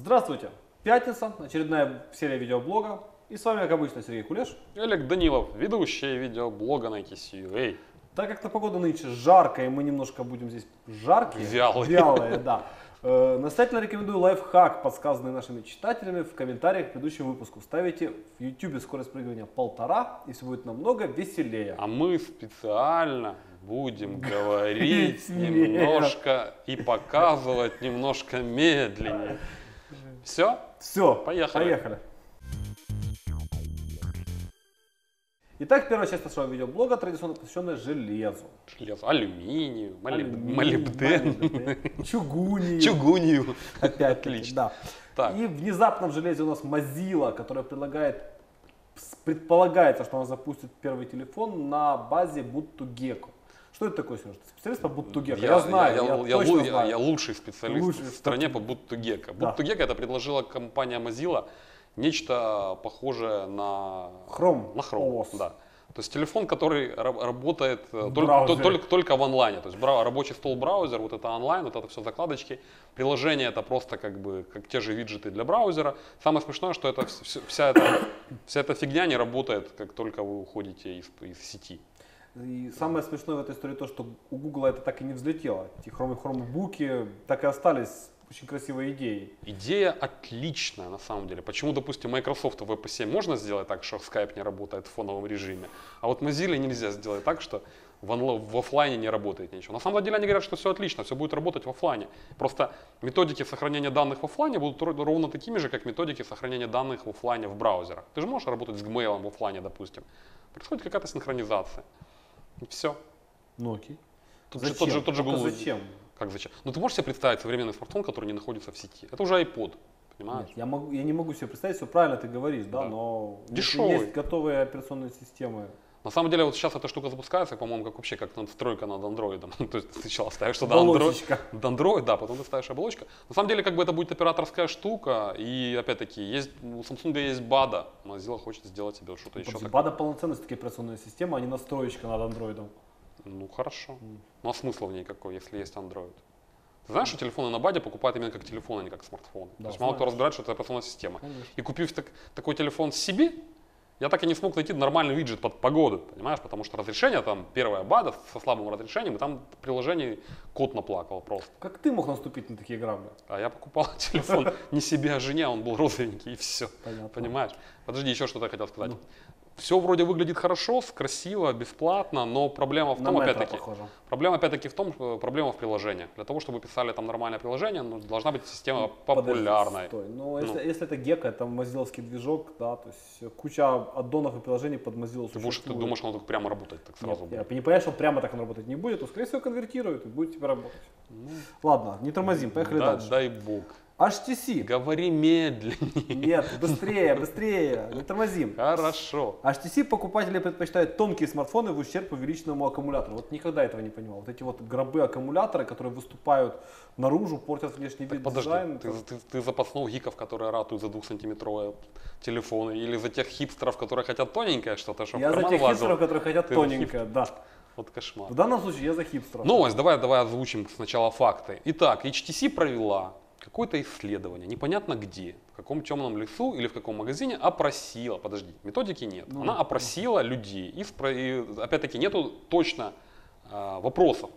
Здравствуйте! Пятница, очередная серия видеоблога. И с вами, как обычно, Сергей Кулеш. Олег Данилов, ведущий видеоблога на KCUA. Так как-то погода нынче жаркая, и мы немножко будем здесь жаркие. Вялые. Да. Настоятельно рекомендую лайфхак, подсказанный нашими читателями, в комментариях к предыдущему выпуску. Ставите в YouTube скорость проигрывания 1,5, и все будет намного веселее. А мы специально будем говорить немножко и показывать немножко медленнее. Все? Все, Поехали. Итак, первая часть нашего видеоблога традиционно посвященная железу. Железо, алюминию, молибден, чугунию. Опять Отлично. да. Так. И внезапно в железе у нас Mozilla, которая предполагается, что она запустит первый телефон на базе Boot2Gecko. Что это такое, Сереж? Ты специалист по Boot2Gecko? Я знаю, я точно знаю. Я лучший специалист в стране по Boot2Gecko. Да. Boot2Gecko это предложила компания Mozilla нечто похожее на Chrome. OS. Да. То есть телефон, который работает только в онлайне. То есть рабочий стол браузер, вот это онлайн, вот это все закладочки. Приложение это просто как те же виджеты для браузера. Самое смешное, что вся эта фигня не работает, как только вы уходите из сети. И самое смешное в этой истории то, что у Google это так и не взлетело. Эти хромбуки так и остались очень красивой идеей. Идея отличная на самом деле. Почему, допустим, Microsoft в WebOS 7 можно сделать так, что Skype не работает в фоновом режиме, а вот Mozilla нельзя сделать так, что в офлайне не работает ничего. На самом деле они говорят, что все отлично, все будет работать в офлайне. Просто методики сохранения данных в офлайне будут ровно такими же, как методики сохранения данных в офлайне в браузерах. Ты же можешь работать с Gmail в офлайне, допустим. Происходит какая-то синхронизация. И все. Ну окей. Зачем? Тот же Google. Зачем? Как зачем? Ну ты можешь себе представить современный смартфон, который не находится в сети? Это уже iPod, понимаешь? Нет, я не могу себе представить, все правильно ты говоришь, да, но дешевый. Есть готовые операционные системы. На самом деле вот сейчас эта штука запускается, по-моему, как вообще как надстройка над андроидом. То есть ты сначала ставишь туда Android, да, потом ты ставишь оболочку. На самом деле как бы это будет операторская штука, и опять-таки у Samsung есть BADA, Mozilla хочет сделать себе что-то еще такое. BADA полноценная все-таки операционная система, а не настроечка над андроидом. Ну хорошо. Ну а смысл в ней какой, если есть Android? Ты знаешь, что телефоны на баде покупают именно как телефоны, а не как смартфоны? Да, То есть мало кто разбирает, что это операционная система. Конечно. И купив такой телефон себе, я так и не смог найти нормальный виджет под погоду, понимаешь? Потому что разрешение там первая бада со слабым разрешением, и там в приложении кот наплакал просто. Как ты мог наступить на такие грабли? А я покупал телефон не себе, а жене, он был розовенький и все. Понятно. Понимаешь? Подожди, еще что-то я хотел сказать. Все вроде выглядит хорошо, красиво, бесплатно, но проблема в том, опять-таки, в том, что проблема в приложениях. Для того, чтобы писали там нормальное приложение, должна быть система популярной. Ну, если это Gecko, это мозиловский движок, да, то есть куча аддонов и приложений под Mozilla существует. Ты думаешь, оно так прямо работает, так сразу будет? Я не понимаю, что прямо так оно работать не будет, то скорее всего конвертирует и будет тебе работать. Ладно, не тормозим, поехали дальше. Дай бог. HTC. Говори медленнее. Нет, быстрее, не тормозим. Хорошо. HTC покупатели предпочитают тонкие смартфоны в ущерб увеличенному аккумулятору. Вот никогда этого не понимал. Вот эти вот гробы аккумулятора, которые выступают наружу, портят внешний вид, дизайн. Подожди, ты запаснул гиков, которые ратуют за 2-сантиметровые телефоны, или за тех хипстеров, которые хотят тоненькое что-то, чтобы Я за тех хипстеров, которые хотят тоненькое, да. Вот кошмар. В данном случае я за хипстеров. Новость, давай озвучим сначала факты. Итак, HTC провела какое-то исследование, непонятно где, в каком темном лесу или в каком магазине, опросила, подожди, методики нет, она опросила людей, и опять-таки нету точно вопросов.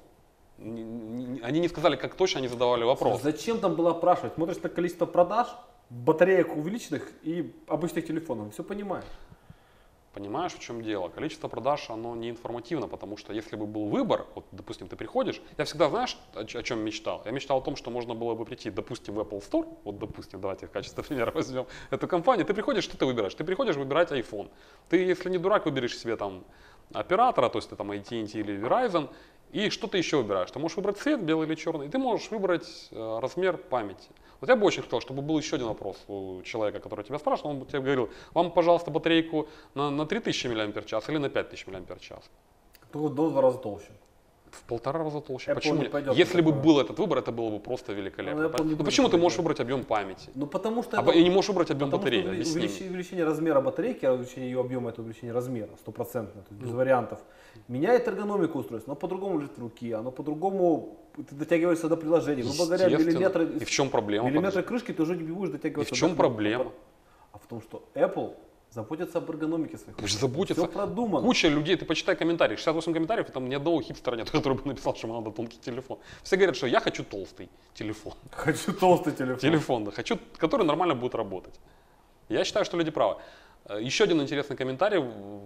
Они не сказали, как точно они задавали вопрос. Зачем там было опрашивать? Смотришь на количество продаж, батареек увеличенных и обычных телефонов, все понимаешь. Понимаешь, в чем дело? Количество продаж, оно не информативно, потому что если бы был выбор, вот, допустим, ты приходишь, я всегда, знаешь, о чем мечтал? Я мечтал о том, что можно было бы прийти, допустим, в Apple Store, вот, допустим, давайте в качестве примера возьмем эту компанию, ты приходишь, что ты выбираешь? Ты приходишь выбирать iPhone. Ты, если не дурак, выберешь себе там оператора, то есть ты там AT&T или Verizon, и что ты еще выбираешь? Ты можешь выбрать цвет, белый или черный, и ты можешь выбрать размер памяти. Вот я бы очень хотел, чтобы был еще один вопрос у человека, который тебя спрашивал, он бы тебе говорил, вам, пожалуйста, батарейку на 3000 мАч или на 5000 мАч? Кто в 2 раза толще. В 1,5 раза толще. Apple Почему? не пойдет Если бы такое. был этот выбор, это было бы просто великолепно. Ну, Apple не Ну будет почему ты этого можешь делать. выбрать объем памяти? Ну потому что И не можешь выбрать объем потому батареи? что Объясни мне. увеличение размера батарейки, а увеличение ее объема это увеличение размера, 100%, то есть без вариантов. Меняет эргономику устройства, оно по-другому лежит в руке, оно по-другому, ты дотягиваешься до приложений. Грубо говоря, Естественно. И в чем проблема? миллиметры крышки ты уже не будешь И дотягиваться. в чем до проблема? А в том, что Apple заботится об эргономике своих. Пусть заботится. Все продумано. Куча людей, ты почитай комментарии, 68 комментариев, и там ни одного хипстера нет, который бы написал, что мне надо тонкий телефон. Все говорят, что я хочу толстый телефон. Хочу толстый телефон. Телефон, да, хочу, который нормально будет работать. Я считаю, что люди правы. Еще один интересный комментарий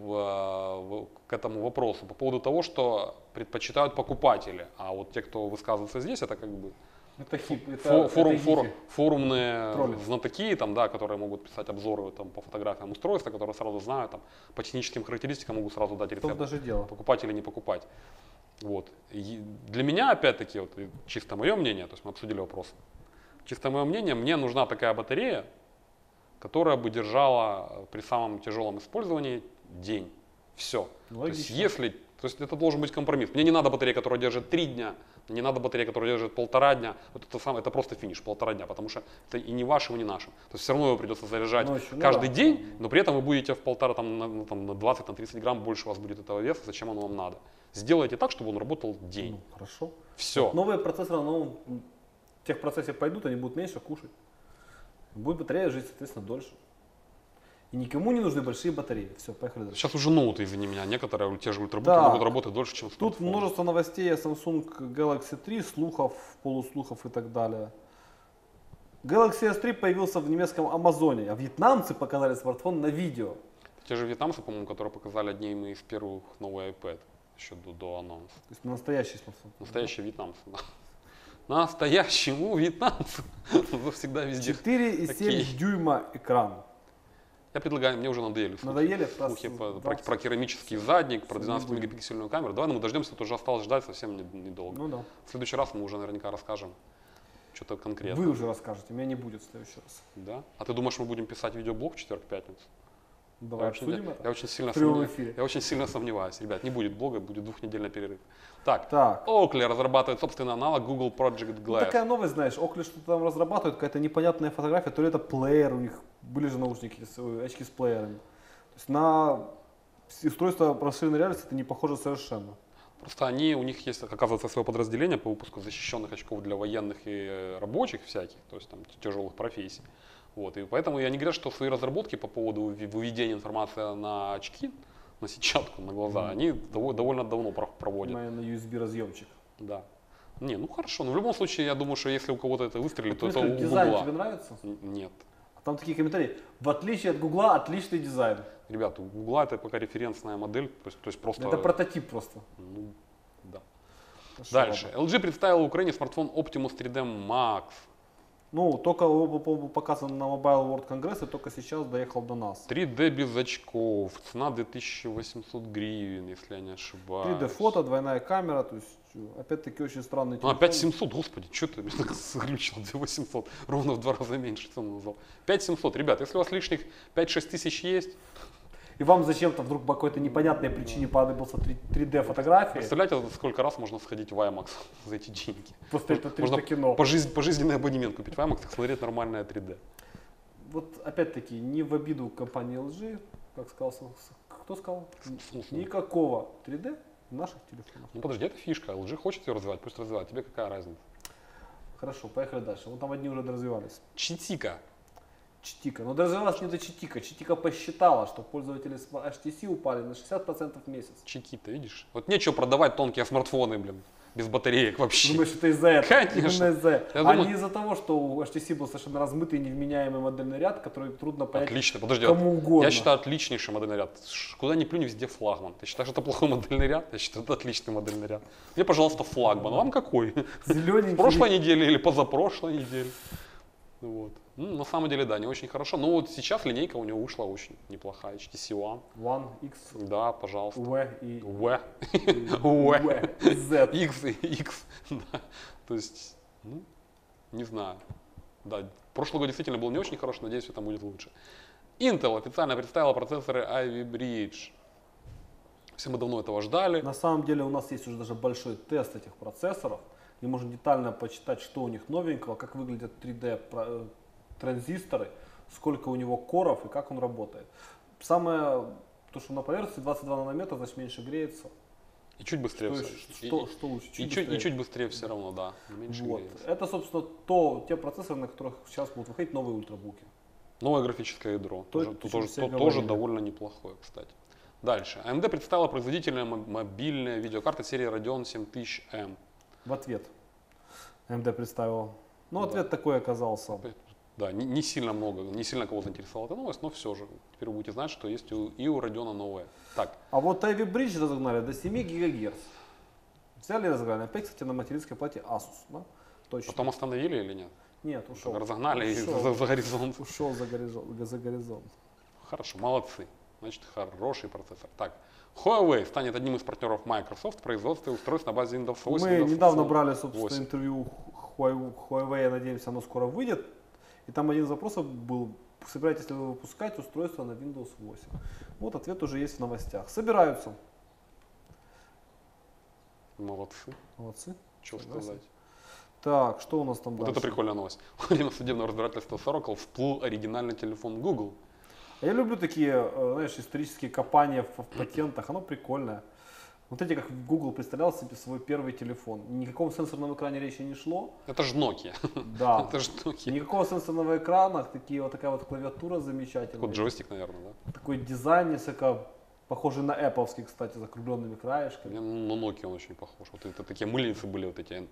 к этому вопросу по поводу того, что предпочитают покупатели. А вот те, кто высказывается здесь, это как бы Это хип, это форумные Тролли. знатоки, там, да, которые могут писать обзоры там, по фотографиям устройства, которые сразу знают, там, по техническим характеристикам могут сразу дать В том рецепт, даже дело. покупать или не покупать. Вот. И для меня, опять-таки, вот, чисто мое мнение, то есть мы обсудили вопрос, чисто мое мнение, мне нужна такая батарея, которая бы держала при самом тяжелом использовании день. Все. То есть это должен быть компромисс. Мне не надо батарея, которая держит 3 дня, мне не надо батарея, которая держит 1,5 дня. Вот это просто финиш, 1,5 дня, потому что это и не вашим, и не нашим. То есть все равно его придется заряжать Ночью, каждый день, но при этом вы будете в 1,5, на 20-30 грамм больше у вас будет этого веса, зачем оно вам надо. Сделайте так, чтобы он работал день. Ну, хорошо. Все. Новые процессоры на новом техпроцессе пойдут, они будут меньше кушать. Будет батарея жить, соответственно, дольше. И никому не нужны большие батареи. Все, поехали дальше. Сейчас уже ноуты, извини меня, некоторые, те же ультрабуки Так. могут работать дольше, чем Тут смартфоны. множество новостей о Samsung Galaxy 3, слухов, полуслухов и так далее. Galaxy S3 появился в немецком Амазоне, а вьетнамцы показали смартфон на видео. Те же вьетнамцы, по-моему, которые показали одним из первых новый iPad еще до анонса. То есть настоящий смартфон. Настоящие вьетнамцы, да. Настоящему вьетнамцу всегда везде. 4,7 такие. дюйма экран. Я предлагаю, мне уже надоели слухи. Надоели? Слухи про керамический задник, про 12-мегапиксельную камеру. Давай, мы дождемся, это уже осталось ждать совсем недолго. Ну да. В следующий раз мы уже наверняка расскажем что-то конкретное. Вы уже расскажете, меня не будет в следующий раз. Да? А ты думаешь, мы будем писать видеоблог в четверг-пятницу? Давай обсудим это. Я очень сильно В прямом эфире. Я очень сильно сомневаюсь. Ребят, не будет блога, будет 2-недельный перерыв. Так, Так. Oakley разрабатывает собственный аналог Google Project Ну, Glass. такая новость, знаешь, Oakley что-то там разрабатывает, какая-то непонятная фотография, то ли это плеер, у них были же наушники, очки с плеерами. То есть на устройство расширенной реальности это не похоже совершенно. Просто у них есть, оказывается, свое подразделение по выпуску защищенных очков для военных и рабочих всяких, то есть там тяжелых профессий. Вот, и поэтому они говорят, что свои разработки по поводу выведения информации на очки, на сетчатку, на глаза, они довольно давно проводят. На USB разъемчик. Да. Не, ну хорошо, но в любом случае, я думаю, что если у кого-то это выстрелит, то это у Дизайн Гугла. тебе нравится? Нет. А там такие комментарии. В отличие от Гугла, отличный дизайн. Ребята, у Гугла это пока референсная модель, то есть просто... Это прототип просто. Ну, да. Хорошо, Дальше. ладно. LG представила в Украине смартфон Optimus 3D Max. Ну, только был показан на Mobile World Congress и только сейчас доехал до нас. 3D без очков. Цена 2800 гривен, если я не ошибаюсь. 3D фото, двойная камера, то есть опять-таки очень странный Ну, телефон. опять 700, господи, что ты меня так заглючил, 2800, ровно в 2 раза меньше цену назвал. 5700, ребят, если у вас лишних 5-6 тысяч есть, И вам зачем-то вдруг по какой-то непонятной причине понадобился 3D фотографии. представляете, сколько раз можно сходить в IMAX за эти деньги? Просто это 3D Можно кино. пожизненный абонемент купить в IMAX и смотреть нормальное 3D. Вот опять-таки, не в обиду компании LG, как сказал, кто сказал? Никакого 3D в наших телефонах. Ну подожди, это фишка, LG хочет ее развивать, пусть развивает, тебе какая разница? Хорошо, поехали дальше. Вот там одни уже доразвивались. Читика. Читика. Но доразвивалась не до Читика. Читика посчитала, что пользователи с HTC упали на 60% в месяц. Чикита, видишь? Вот нечего продавать тонкие смартфоны, блин, без батареек вообще. Думаешь, это из-за этого? Конечно. Именно из-за Я этого. А думаю- не из-за того, что у HTC был совершенно размытый и невменяемый модельный ряд, который трудно понять Отлично, подожди. кому угодно. Я считаю, отличнейший модельный ряд. Куда ни плюнь, везде флагман. Ты считаешь, это плохой модельный ряд? Я считаю, это отличный модельный ряд. Мне, пожалуйста, флагман. Вам какой? Зелененький. В прошлой неделе или позапрошлой неделе? Вот. Ну, на самом деле, да, не очень хорошо. Но вот сейчас линейка у него вышла очень неплохая. HTC One. One, X, Да, пожалуйста. V и В. V, Z. X и X. Да. То есть, ну, не знаю. Да, прошлый год действительно был не очень хороший, надеюсь, это будет лучше. Intel официально представила процессоры Ivy Bridge. Все мы давно этого ждали. На самом деле у нас есть уже даже большой тест этих процессоров, и можно детально почитать, что у них новенького, как выглядят 3D транзисторы, сколько у него коров и как он работает. Самое, то, что на поверхности 22 нанометра, значит меньше греется. И чуть быстрее Что лучше? И чуть быстрее все равно, да. Меньше Вот. греется. Это, собственно, те процессоры, на которых сейчас будут выходить новые ультрабуки. Новое графическое ядро. Все Тоже говорили. довольно неплохое, кстати. Дальше. AMD представила производительная мобильная видеокарта серии Radeon 7000M. В ответ AMD представила. Ну, Да. ответ такой оказался. Да, не сильно много, не сильно кого заинтересовала эта новость, но все же. Теперь вы будете знать, что есть и у Radeon новое. Так, А вот Ivy Bridge разогнали до 7 ГГц. Взяли и разогнали. Опять, кстати, на материнской плате Asus. Да? Точно. потом остановили или нет? Нет, ушел. Разогнали и Ушел. за горизонт. Ушел за горизонт. Хорошо, молодцы. Значит, хороший процессор. Так, Huawei станет одним из партнеров Microsoft в производстве устройств на базе Windows 8. Мы Windows недавно Phone брали, собственно, 8. интервью Huawei, надеемся, оно скоро выйдет. И там один из вопросов был, собираетесь ли вы выпускать устройство на Windows 8? Вот ответ уже есть в новостях. Собираются. Молодцы. Молодцы. Что Согласен. сказать. Так, что у нас там Вот дальше? это прикольная новость. Во время судебного разбирательства с Oracle всплыл оригинальный телефон Google. Я люблю такие, знаешь, исторические копания в патентах, оно прикольное. Вот эти, как Google представлял себе свой первый телефон. Никакого сенсорного экране речи не шло. Это же Nokia. Да. Это же Nokia. Никакого сенсорного экрана, вот такая вот клавиатура замечательная. Вот джойстик, наверное, да? Такой дизайн несколько похожий на Apple-овский, кстати, с закругленными краешками. Мне на Nokia он очень похож. Вот это такие мыльницы были, вот эти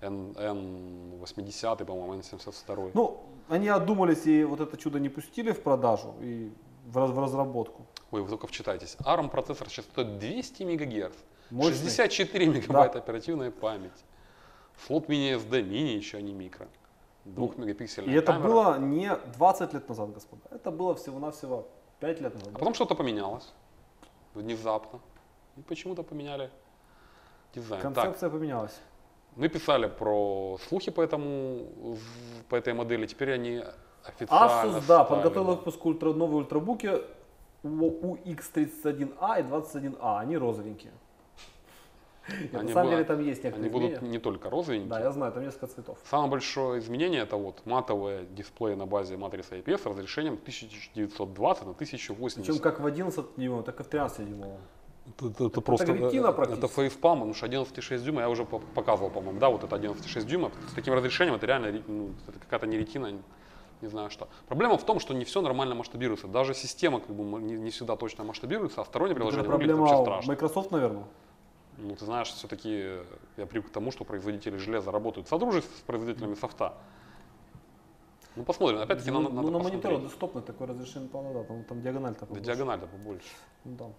N80, по-моему, N72. Ну, они одумались и вот это чудо не пустили в продажу и в разработку. Ой, вы только вчитайтесь. ARM процессор сейчас стоит 200 МГц. Мощный. 64 мегабайта оперативной памяти. Слот mini-SD, мини еще, а не микро. 2-мегапиксельная И это камера. было не 20 лет назад, господа. Это было всего-навсего 5 лет назад. А потом что-то поменялось. Внезапно. И почему-то поменяли дизайн. Так, Концепция поменялась. мы писали про слухи по этой модели. Теперь они официально Asus, да, стали, подготовил да. выпуск новые ультрабуки UX31A и 21A. Они розовенькие. Нет, Они на самом будут- деле там есть Они некоторые будут изменения. не только розовенькие. Да, я знаю, там несколько цветов. Самое большое изменение это вот матовые дисплеи на базе матрицы IPS с разрешением 1920 на 1080. Причем как в 11 дюймовом, так и в 13 дюймовом. Это просто ретина практически. это фейспалм, потому что 11,6 дюйма я уже показывал, по-моему, да, вот это 11,6 дюйма. С таким разрешением это реально это какая-то не ретина, не знаю что. Проблема в том, что не все нормально масштабируется. Даже система как бы не всегда точно масштабируется, а стороннее Это приложение выглядит проблема вообще страшно. Microsoft, наверное. Ну, ты знаешь, все-таки я привык к тому, что производители железа работают в содружестве с производителями софта. Ну, посмотрим. Опять-таки, надо на посмотреть. мониторе десктопный такое разрешение, по-моему, да, там диагональ-то Да, побольше. диагональ-то побольше. Ну, да.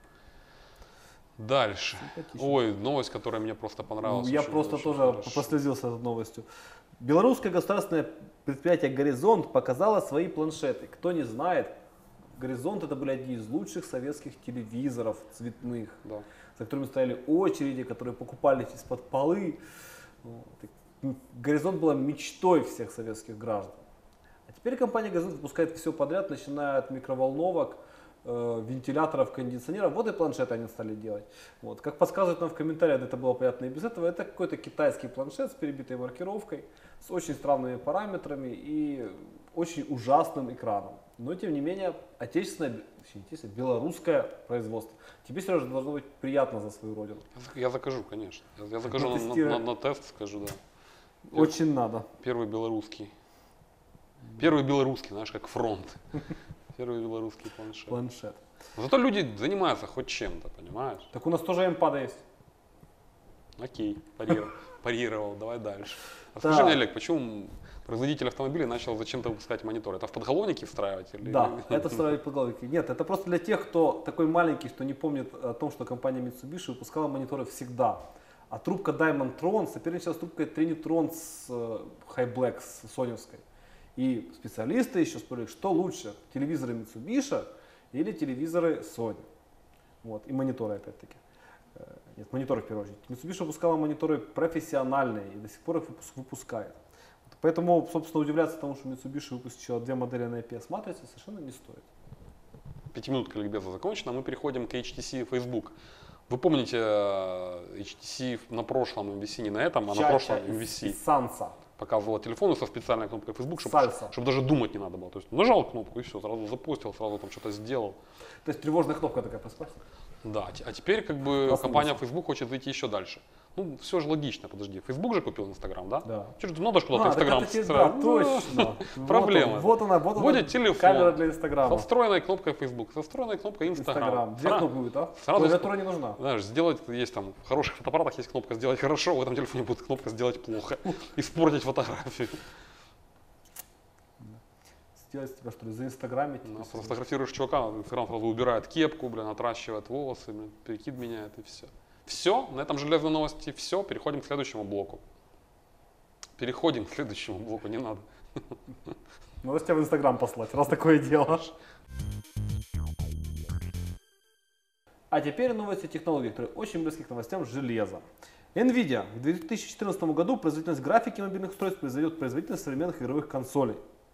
Дальше. Симпатично. Ой, новость, которая мне просто понравилась. Я очень- просто очень тоже хорошо. прослезился этой новостью. Белорусское государственное предприятие «Горизонт» показало свои планшеты. Кто не знает, «Горизонт» это были одни из лучших советских телевизоров цветных, Да. за которыми стояли очереди, которые покупались из-под полы. Вот. И «Горизонт» была мечтой всех советских граждан. А теперь компания «Горизонт» выпускает все подряд, начиная от микроволновок, вентиляторов, кондиционеров. Вот и планшеты они стали делать. Вот. Как подсказывают нам в комментариях, это было понятно и без этого, это какой-то китайский планшет с перебитой маркировкой, с очень странными параметрами и очень ужасным экраном. Но тем не менее, отечественное, белорусское производство. Тебе, Сережа, должно быть приятно за свою родину. Я закажу, конечно. Я закажу Протестировать. на тест, скажу, да. Очень надо. Первый белорусский. Первый белорусский, знаешь, как фронт. Первый белорусский планшет. Планшет. Но зато люди занимаются хоть чем-то, понимаешь? Так у нас тоже эмпада есть. Окей, парировал, давай дальше. Расскажи Так. мне, Олег, почему производитель автомобилей начал зачем-то выпускать мониторы? Это в подголовники встраивать? Или... Да, это встраивать подголовники. Нет, это просто для тех, кто такой маленький, что не помнит о том, что компания Mitsubishi выпускала мониторы всегда. А трубка Diamond Tron соперничала с трубкой Trinitron с High Black, с соневской. И специалисты еще спорили, что лучше, телевизоры Mitsubishi или телевизоры Sony. Вот, и мониторы опять-таки. Нет, мониторы в первую очередь. Mitsubishi выпускала мониторы профессиональные и до сих пор их выпускает. Поэтому, собственно, удивляться тому, что Mitsubishi выпустила две модели на IPS матрице, совершенно не стоит. 5-минутка ликбеза закончена, мы переходим к HTC Facebook. Вы помните HTC на прошлом MVC, не на этом, а на прошлом MVC? Санса. Показывала телефоны со специальной кнопкой Facebook, Сальса. чтобы даже думать не надо было. То есть нажал кнопку и все, сразу запостил, сразу там что-то сделал. То есть тревожная кнопка такая проспать? Да, а теперь как бы компания Facebook хочет зайти еще дальше. Ну, все же логично, подожди. Facebook же купил Инстаграм, да? Да. Че же надо же куда-то Инстаграм Да, точно. Проблема. Вот она, Будет телефон. камера для Инстаграма. Со встроенной кнопкой Facebook, со встроенной кнопкой Инстаграм. Две кнопки будет, а? Сразу Клавиатура не нужна. Знаешь, сделать, есть там, в хороших фотоаппаратах есть кнопка «Сделать хорошо», в этом телефоне будет кнопка «Сделать плохо», испортить фотографию. Сделать тебя, что ли, заинстаграмить? Сфотографируешь чувака, Инстаграм сразу убирает кепку, блин, отращивает волосы, блин, перекид меняет и все. Все, на этом железной новости все, переходим к следующему блоку. Переходим к следующему блоку, не надо. Надо тебя в Инстаграм послать, раз такое дело. А теперь новости технологий, которые очень близки к новостям железа. NVIDIA в 2014 году производительность графики мобильных устройств превзойдет производительность современных игровых консолей.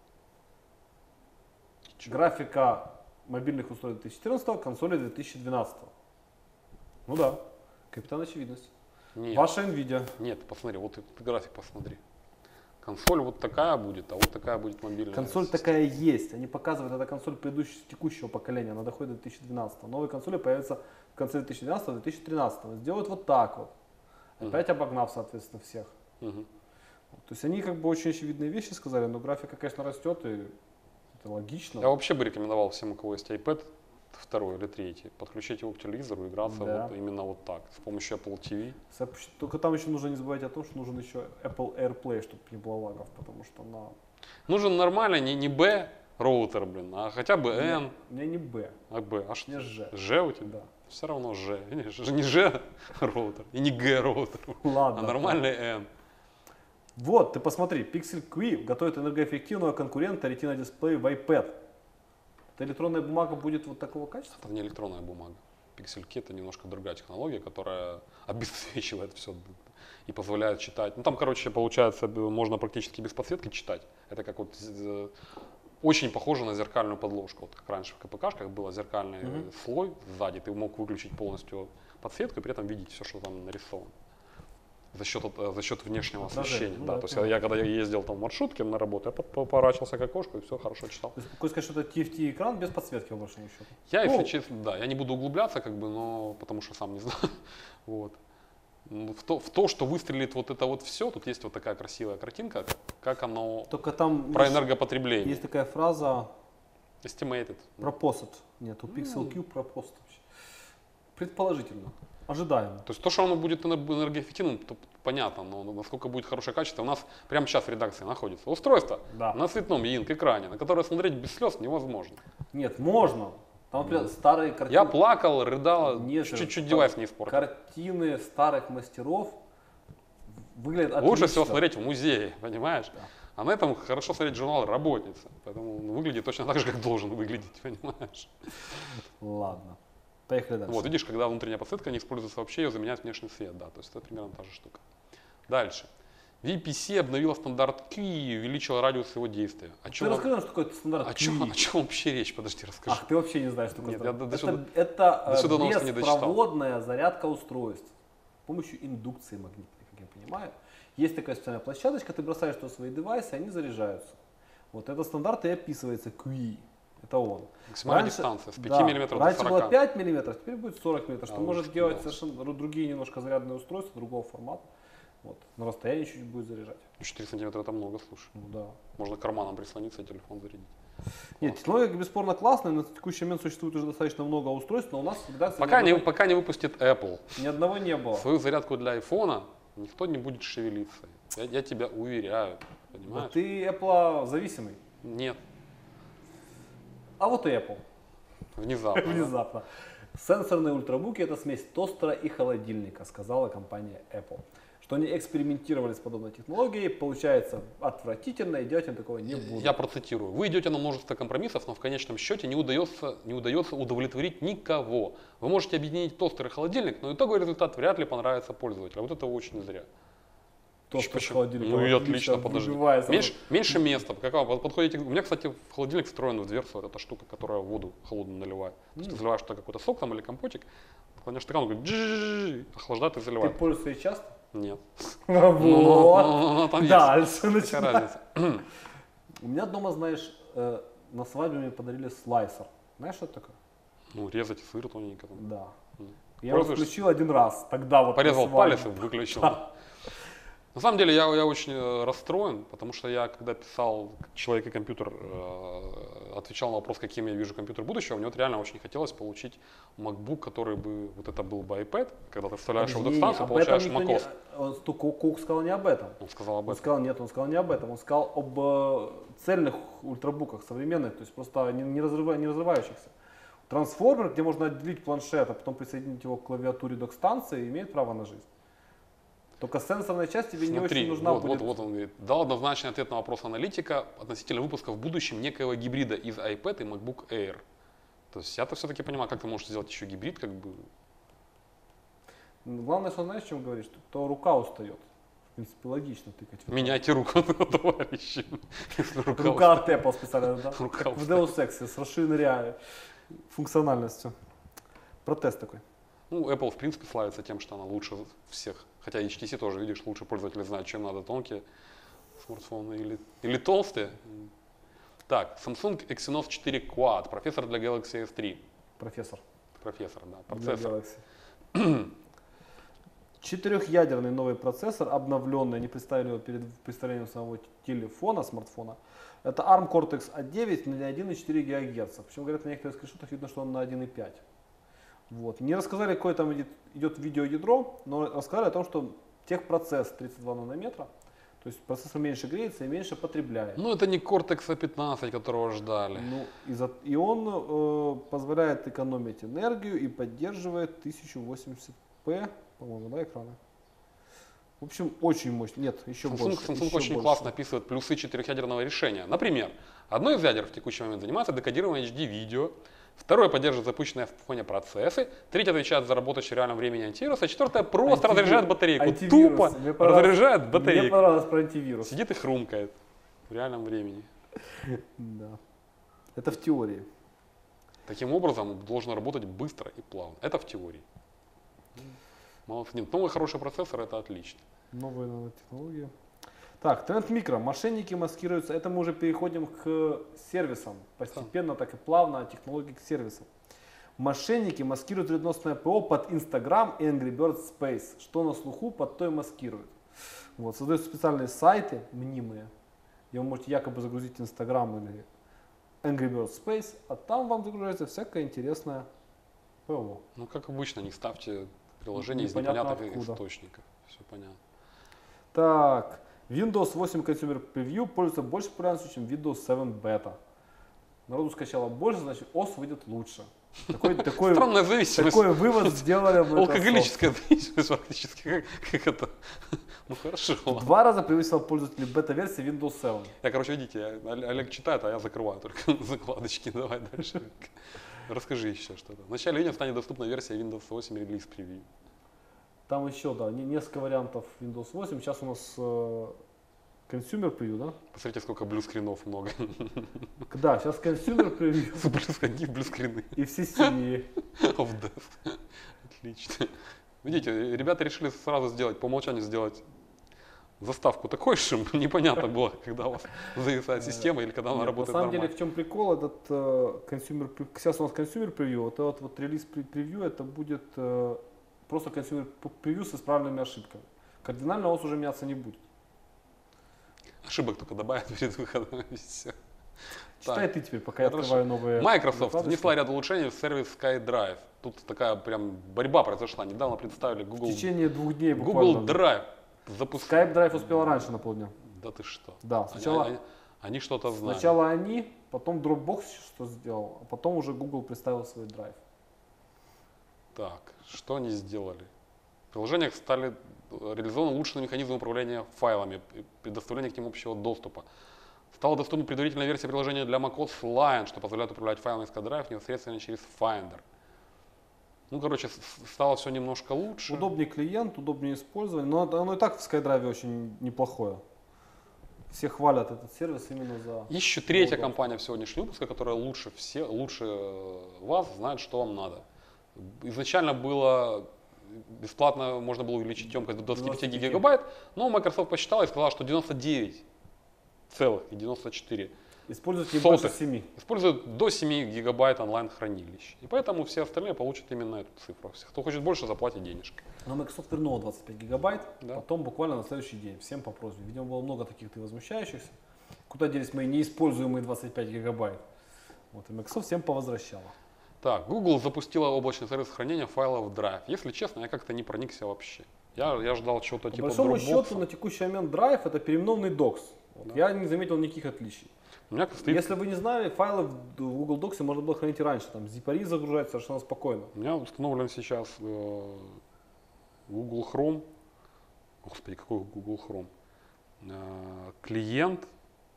Графика мобильных устройств 2014, консолей 2012. Ну да, капитан очевидность. Нет. Ваша NVIDIA. Нет, посмотри, вот ты график посмотри. Консоль вот такая будет, а вот такая будет мобильная. Консоль такая есть. Они показывают, это консоль текущего поколения, она доходит до 2012. Новые консоли появятся в конце 2012-2013. Сделают вот так вот. Опять обогнав, соответственно, всех. То есть они как бы очень очевидные вещи сказали, но графика, конечно, растет, и это логично. Я вообще бы рекомендовал всем, у кого есть iPad, второй или третий, подключить его к телевизору, играться вот именно вот так, с помощью Apple TV. Только там еще нужно не забывать о том, что нужен еще Apple AirPlay, чтобы не было лагов, потому что на... Нужен нормальный, не B роутер, блин, а хотя бы N. Мне не B. А B, а что? Мне G. G у тебя? Да. Все равно G. Не G роутер и не G роутер, Ладно. а нормальный N. Вот, ты посмотри, Pixel QE готовит энергоэффективного конкурента Retina дисплей в iPad. Эта электронная бумага будет вот такого качества? Это не электронная бумага. Pixel QE это немножко другая технология, которая обесцвечивает все и позволяет читать. Ну там, короче, получается, можно практически без подсветки читать. Это как вот очень похоже на зеркальную подложку. Вот как раньше в КПКшках был зеркальный слой сзади, ты мог выключить полностью подсветку и при этом видеть все, что там нарисовано. За счет внешнего освещения. Ну, да, то есть я когда ездил там в маршрутке на работу, я поворачивался к окошку и все хорошо читал. То есть, какой сказать, что это TFT экран без подсветки, по большому счету? Я, если честно, да, я не буду углубляться, как бы, но потому что сам не знаю. Вот. В то, что выстрелит вот это вот все, тут есть вот такая красивая картинка, как оно Только там про энергопотребление. Есть такая фраза Estimated. Proposed. Нет, у Pixel Q proposed. Предположительно. Ожидаемо. То есть то, что оно будет энергоэффективным, то понятно, но насколько будет хорошее качество. У нас прямо сейчас в редакции находится устройство на цветном Ying экране, на которое смотреть без слез невозможно. Нет, можно. Там, например, старые картины. Я плакал, рыдал, Нет, чуть-чуть девайс не испортил. Картины старых мастеров выглядят отлично. Лучше всего смотреть в музее, понимаешь? Да. А на этом хорошо смотреть журнал «Работница». Поэтому он выглядит точно так же, как должен выглядеть, понимаешь? Ладно. Поехали дальше. Вот, видишь, когда внутренняя подсветка не используется вообще, ее заменяет внешний свет, да, то есть это примерно та же штука. Дальше. VPC обновила стандарт QE и увеличила радиус его действия. Ты расскажи нам, что такое стандарт QE. О чем вообще речь? Подожди, расскажи. Ах, ты вообще не знаешь, что такое Нет, стандарт. Это новости не дочитал. беспроводная зарядка устройств с помощью индукции магнитной, как я понимаю. Есть такая специальная площадочка, ты бросаешь туда свои девайсы, они заряжаются. Вот этот стандарт и описывается QE. Это он. Максимальная дистанция с 5 мм до 40. Раньше было 5 мм, теперь будет 40 мм, что может делать да. совершенно другие немножко зарядные устройства, другого формата. Вот. На расстоянии чуть будет заряжать. 4 сантиметра это много, слушай. Ну, да. Можно карманом прислониться и телефон зарядить. Нет, технология бесспорно классная, на текущий момент существует уже достаточно много устройств, но у нас в редакции пока не выпустит Apple ни одного не было. свою зарядку для айфона, никто не будет шевелиться. Я тебя уверяю, понимаешь? Но ты Apple зависимый. Нет. А вот и Apple. Внезапно. Внезапно. Сенсорные ультрабуки — это смесь тостера и холодильника, сказала компания Apple. Что они экспериментировали с подобной технологией, получается отвратительно, и делать они такого не будут. Я процитирую. Вы идете на множество компромиссов, но в конечном счете не удается удовлетворить никого. Вы можете объединить тостер и холодильник, но итоговый результат вряд ли понравится пользователю. Вот это очень зря. Тост из холодильника. Ну и отлично, подожди. Выбивается. Меньше места. Какого? Подходите. У меня, кстати, в холодильник встроен в дверцу вот эта штука, которая воду холодную наливает. То есть ты заливаешь туда какой-то сок там или компотик, наклоняешь стакан, он говорит, охлаждает и Ты заливает. пользуешься ей часто? Нет. Вот. Ну, там есть. Дальше Какая начинаем. разница? У меня дома, знаешь, на свадьбе мне подарили слайсер. Знаешь, что это такое? Ну, резать сыр тоненько. Там. Да. М. Я его Пользуешься? включил один раз, тогда вот. на Порезал свадьбе. палец и выключил. Да. На самом деле я очень расстроен, потому что я, когда писал «Человек и компьютер», отвечал на вопрос, каким я вижу компьютер будущего, мне вот реально очень хотелось получить MacBook, который бы, вот это был бы iPad, когда ты вставляешь его в Не, док-станцию, об этом получаешь никто macOS. Кук сказал не об этом. Он сказал об Он этом. сказал, нет, он сказал не об этом. Он сказал об цельных ультрабуках, современных, то есть просто не разрывающихся. Трансформер, где можно отделить планшет, а потом присоединить его к клавиатуре док-станции, имеет право на жизнь. Только сенсорная часть тебе не Смотри, очень нужна вот, будет. вот он говорит, дал однозначный ответ на вопрос аналитика относительно выпуска в будущем некоего гибрида из iPad и MacBook Air. То есть я-то все-таки понимаю, как ты можешь сделать еще гибрид, как бы. Главное, что знаешь, о чем говоришь, то рука устает. В принципе, логично тыкать. Меняйте руку, товарищи. Если Рука от Apple специально, да? Рука Как в Deus Ex с расширенной функциональностью. Протест такой. Ну, Apple, в принципе, славится тем, что она лучше всех. Хотя HTC тоже, видишь, лучше пользователи знают, чем надо тонкие смартфоны или толстые. Так, Samsung Exynos 4 Quad, процессор для Galaxy S3. Профессор. Профессор, да, Для процессор. Galaxy. Четырехъядерный новый процессор, обновленный, они представили его перед представлением самого телефона, смартфона. Это ARM Cortex A9 на 1,4 ГГц. Причем, говорят, на некоторых скриншотах видно, что он на 1,5. Вот. Не рассказали, какое там идет видеоядро, но рассказали о том, что техпроцесс 32 нанометра, то есть процессор меньше греется и меньше потребляет. Ну, это не Cortex A15, которого ждали. Ну, и он позволяет экономить энергию и поддерживает 1080p, по-моему, да, экраны. В общем, очень мощный. Нет, еще больше. Samsung еще очень больше. классно описывает плюсы четырехъядерного решения. Например, одно из ядер в текущий момент занимается декодированием HD-видео, второе поддерживает запущенные в фоне процессы, третье отвечает за работающий в реальном времени антивирус, а четвертое просто разряжает батарейку. Антивирус. Тупо Мне понравилось- разряжает Мне батарейку. понравилось про антивирус. Сидит и хрумкает в реальном времени. Да. Это в теории. Таким образом, должен работать быстро и плавно. Это в теории. Молодцы. Нет, новый хороший процессор, это отлично. Новые нанотехнологии. Так, тренд микро. Мошенники маскируются. Это мы уже переходим к сервисам. Постепенно, так и плавно от технологий к сервисам. Мошенники маскируют вредоносное ПО под Instagram и Angry Birds Space. Что на слуху, под то и маскируют. Вот, создаются специальные сайты, мнимые, где вы можете якобы загрузить Instagram или Angry Birds Space, а там вам загружается всякое интересное ПО. Ну, как обычно, не ставьте приложение из Непонятно непонятных откуда. источников. Все понятно. Так, Windows 8 Consumer Preview пользуется больше популярностью, чем Windows 7 Beta. Народу скачало больше, значит ОС выйдет лучше. Такой Странная зависимость. вывод сделали в Алкоголическая зависимость фактически. Как это? Ну хорошо. В ладно. 2 раза превысил пользователей бета-версии Windows 7. Я, короче, видите, Олег читает, а я закрываю только закладочки. Давай дальше. Расскажи еще что-то. В начале июня станет доступна версия Windows 8 релиз превью. Там еще, да, несколько вариантов Windows 8. Сейчас у нас Consumer Preview, да? Посмотрите, сколько блюскринов много. Да, сейчас Consumer Preview Одни блюскрины. и все синие. Of Death. Отлично. Видите, ребята решили сразу сделать, по умолчанию сделать заставку такой, чтобы непонятно было, когда у вас зависает система или когда она Нет, работает на самом нормально. деле, в чем прикол, этот сейчас у нас Consumer Preview, вот релиз превью, это будет просто Consumer Preview с исправленными ошибками. Кардинально ОС уже меняться не будет. Ошибок только добавят перед выходом и все. Читай ты теперь, пока я Хорошо. открываю новые... Microsoft закладочки. внесла ряд улучшений в сервис SkyDrive. Тут такая прям борьба произошла. Недавно представили В Google, течение 2 дней Google буквально. Drive. Skype Drive успела раньше на полдня. Да ты что? Да, сначала, Они что-то знают. сначала они, потом Dropbox что сделал, а потом уже Google представил свой Drive. Так, что они сделали? В приложениях стали реализованы улучшенные механизмы управления файлами и предоставления к ним общего доступа. Стала доступна предварительная версия приложения для macOS Lion, что позволяет управлять файлами SkyDrive непосредственно через Finder. Ну, короче, стало все немножко лучше. Удобнее клиент, удобнее использование, но оно и так в SkyDrive очень неплохое. Все хвалят этот сервис именно за... Еще третья компания в сегодняшнем выпуске, которая лучше вас знает, что вам надо. Изначально было бесплатно, можно было увеличить емкость до 25 гигабайт, но Microsoft посчитала и сказала, что 99,94 Используют не больше 7. используют до 7 гигабайт онлайн-хранилищ. И поэтому все остальные получат именно эту цифру. Кто хочет больше, заплатит денежки. Но Microsoft вернула 25 гигабайт, Да. потом буквально на следующий день, всем по просьбе. Видимо, было много таких возмущающихся. Куда делись мои неиспользуемые 25 гигабайт? Вот, и Microsoft всем повозвращала. Так, Google запустила облачный сервис хранения файлов Drive. Если честно, я как-то не проникся вообще. Я ждал чего-то По типа большому Dropbox. счету, на текущий момент Drive это переименованный Docs. Вот, Да. я не заметил никаких отличий. У меня стоит, Если вы не знали, файлы в Google Docs можно было хранить и раньше. Там zip-ари загружать совершенно спокойно. у меня установлен сейчас Google Chrome. Господи, какой Google Chrome? Клиент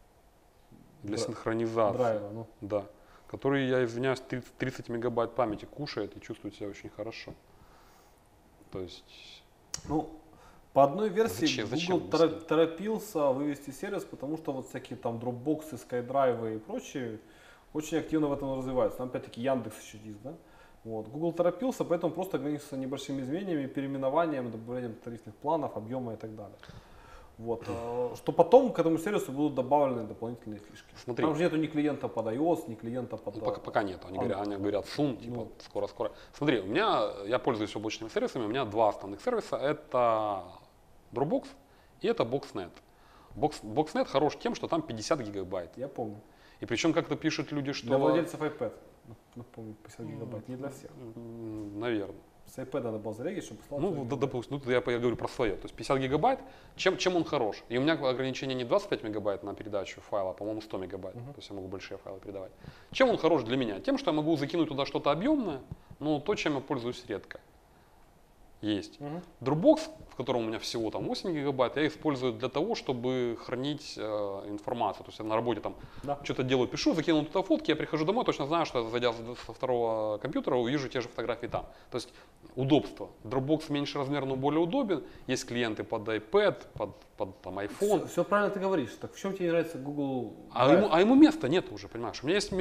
для синхронизации. Драйва, ну. Да. Который, я извиняюсь, 30 мегабайт памяти кушает и чувствует себя очень хорошо. То есть... Ну, по одной версии Зачем Google торопился вывести сервис, потому что вот всякие там Dropbox, SkyDrive и прочие очень активно в этом развиваются. Там опять-таки Яндекс еще есть, да? Вот. Google торопился, поэтому просто ограничился небольшими изменениями, переименованием, добавлением тарифных планов, объема и так далее. Вот. Что потом к этому сервису будут добавлены дополнительные фишки. Смотри. Там же нету ни клиента под iOS, ни клиента под... Ну, пока нет. Они говорят soon, типа скоро-скоро. Смотри, я пользуюсь облачными сервисами, у меня два основных сервиса. Это Dropbox и это Boxnet. Boxnet хорош тем, что там 50 гигабайт. Я помню. И причем как-то пишут люди, что... Для владельцев iPad. Напомню, 50 гигабайт, не для всех. Наверное. С iPad надо было зарегить, чтобы послал. Ну, допустим, я говорю про свое. То есть 50 гигабайт, чем он хорош? И у меня ограничение не 25 мегабайт на передачу файла, а, по-моему, 100 мегабайт. То есть я могу большие файлы передавать. Чем он хорош для меня? Тем, что я могу закинуть туда что-то объемное, но то, чем я пользуюсь редко. Есть. Dropbox, в котором у меня всего там 8 гигабайт, я использую для того, чтобы хранить информацию. То есть я на работе там что-то делаю, пишу, закинул туда фотки, я прихожу домой, точно знаю, что зайдя со второго компьютера, увижу те же фотографии там. То есть удобство. Dropbox меньше размер, но более удобен. Есть клиенты под iPad, под там, iPhone. Все правильно ты говоришь. Так в чем тебе не нравится Google? А ему места нет уже, понимаешь? У меня есть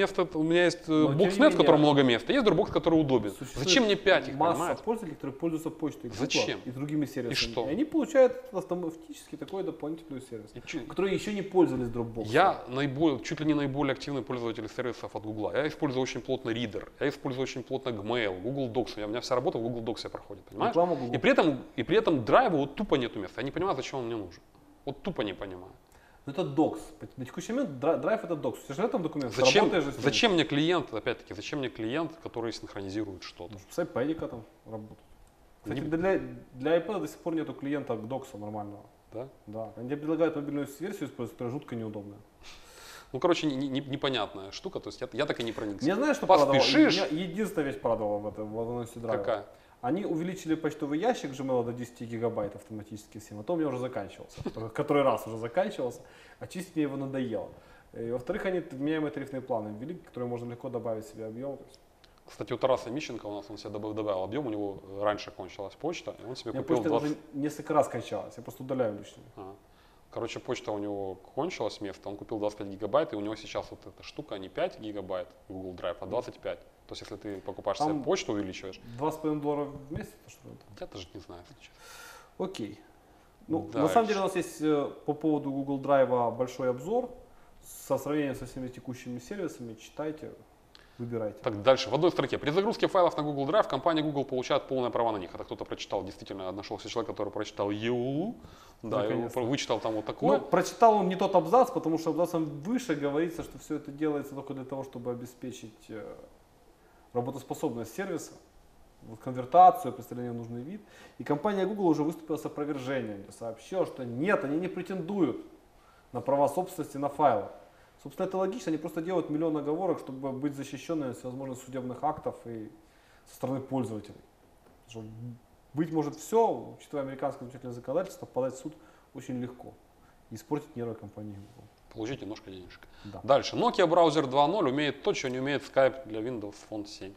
Boxnet, в котором много места, есть Dropbox, который удобен. Зачем мне 5 их, масса понимаете? пользователей, которые пользуются почтой Google Зачем? и другими сервисами. И что? И они получают автоматически такой дополнительный сервис, которые еще не пользовались Dropbox. Я чуть ли не наиболее активный пользователь сервисов от Google. Я использую очень плотно Reader, я использую очень плотно Gmail, Google Docs. У меня вся работа в Google Docs проходит, понимаешь? И при этом драйва вот тупо нету места. Я не понимаю, зачем он мне нужен. Вот тупо не понимаю. Но это Docs. На текущий момент Drive это Docs. У тебя же там документ. Зачем мне клиент, опять-таки, зачем мне клиент, который синхронизирует что-то? С iPad там работает. Кстати, для iPad до сих пор нету клиента к Docs нормального. Да? Да. Они тебе предлагают мобильную версию использовать, которая жутко неудобная. Ну, короче, непонятная штука, то есть я так и не проникся. Не знаю, что порадовало. Поспешишь. Меня единственная вещь порадовала в анонсе Drive. Какая? Они увеличили почтовый ящик Gmail до 10 гигабайт автоматически всем, а то у меня уже заканчивался. Который раз уже заканчивался, а чистить мне его надоело. И, во-вторых, они вменяемые тарифные планы ввели, которые можно легко добавить себе объем. Кстати, у Тараса Мищенко у нас он себе добавил объем, у него раньше кончилась почта, и он себе Я купил почта уже несколько раз кончалась, я просто удаляю лишнее. Короче, почта у него кончилась место, он купил 25 гигабайт, и у него сейчас вот эта штука не 5 гигабайт Google Drive, а 25. То есть, если ты покупаешь себе почту, увеличиваешь. $2,5 в месяц? Что это? Я даже не знаю, если честно. Окей. Ну, на самом деле у нас есть по поводу Google Drive большой обзор со сравнением со всеми текущими сервисами. Читайте, выбирайте. Так, дальше. В одной строке. При загрузке файлов на Google Drive компания Google получает полное право на них. Это кто-то прочитал, действительно, нашелся человек, который прочитал EULU. Да, и вычитал там вот такое. Ну, прочитал он не тот абзац, потому что абзацом выше говорится, что все это делается только для того, чтобы обеспечить работоспособность сервиса, конвертацию, представление в нужный вид. И компания Google уже выступила с опровержением, сообщила, что нет, они не претендуют на права собственности на файлы. Собственно, это логично, они просто делают миллион оговорок, чтобы быть защищенными от всевозможных судебных актов и со стороны пользователей. Быть может все, учитывая американское замечательное законодательство, подать в суд очень легко и испортить нервы компании Google. Получить немножко денежек. Да. Дальше. Nokia Browser 2.0 умеет то, что не умеет Skype для Windows Phone 7.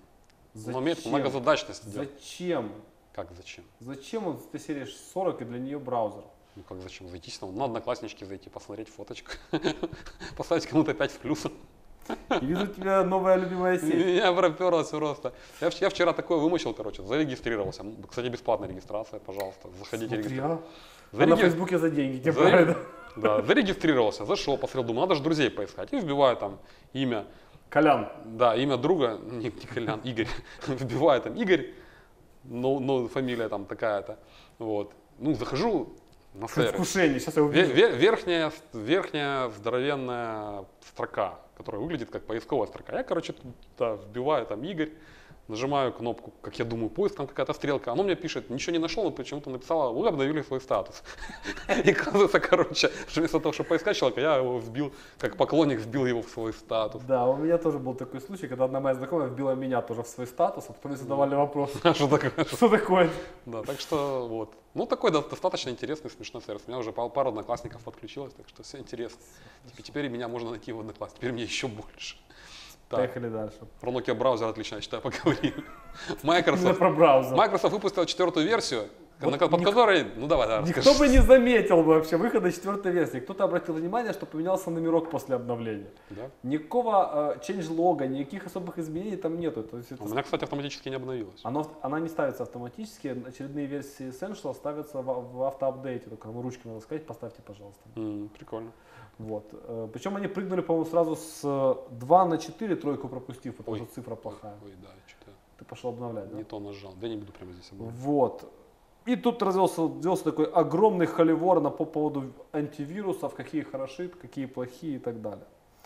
Он умеет многозадачность делать. Зачем? Как зачем? Зачем он в этой серии 40 и для нее браузер? Ну как зачем? Зайти на Однокласснички зайти, посмотреть фоточку, поставить кому-то 5 с плюсом. И вижу, у тебя новая любимая сеть. Меня проперлось просто. Я вчера такое вымучил, короче, зарегистрировался. Кстати, бесплатная регистрация, пожалуйста. Заходите, регистрироваться. А на Фейсбуке за деньги, тебе правильно? Да, зарегистрировался, зашел, посмотрел, думаю, надо же друзей поискать. И вбиваю там имя. Колян. Да, имя друга, не Колян, Игорь. Вбиваю там Игорь, но фамилия там такая-то. Вот. Ну, захожу на сервис. Предвкушение, сейчас я увижу. Верхняя здоровенная строка, которая выглядит как поисковая строка. Я, короче, туда вбиваю там Игорь, нажимаю кнопку, как я думаю, поиск, там какая-то стрелка. Оно мне пишет, ничего не нашел, но почему-то написала, вы обновили свой статус. И кажется, короче, что вместо того, чтобы поискать человека, я его вбил, как поклонник, вбил его в свой статус. Да, у меня тоже был такой случай, когда одна моя знакомая вбила меня тоже в свой статус, а потом мне задавали вопрос. Что такое? Что такое? Да, так что вот. Ну, такой достаточно интересный, смешной сервис. У меня уже пару одноклассников подключилось, так что все интересно. Теперь меня можно найти в Одноклассниках, теперь мне еще больше. Поехали дальше. Про Nokia браузер отлично, я считаю, поговорили. Про браузер. Microsoft выпустила 4-ю версию, под которой, ну давай, расскажи. Никто бы не заметил бы вообще выхода 4-й версии. Кто-то обратил внимание, что поменялся номерок после обновления. Да? Никакого changelog, никаких особых изменений там нету. То есть У меня, кстати, автоматически не обновилось. Она не ставится автоматически, очередные версии Essential ставятся в автоапдейте. Только ручкой надо сказать, поставьте, пожалуйста. Прикольно. Вот. Причем они прыгнули, по-моему, сразу с 2 на 4, тройку пропустив, потому что цифра плохая. Ой, да, что-то. Ты пошел обновлять, да? Не то нажал. Да я не буду прямо здесь обновлять. Вот. И тут развелся такой огромный холивор по поводу антивирусов, какие хороши, какие плохие и так далее.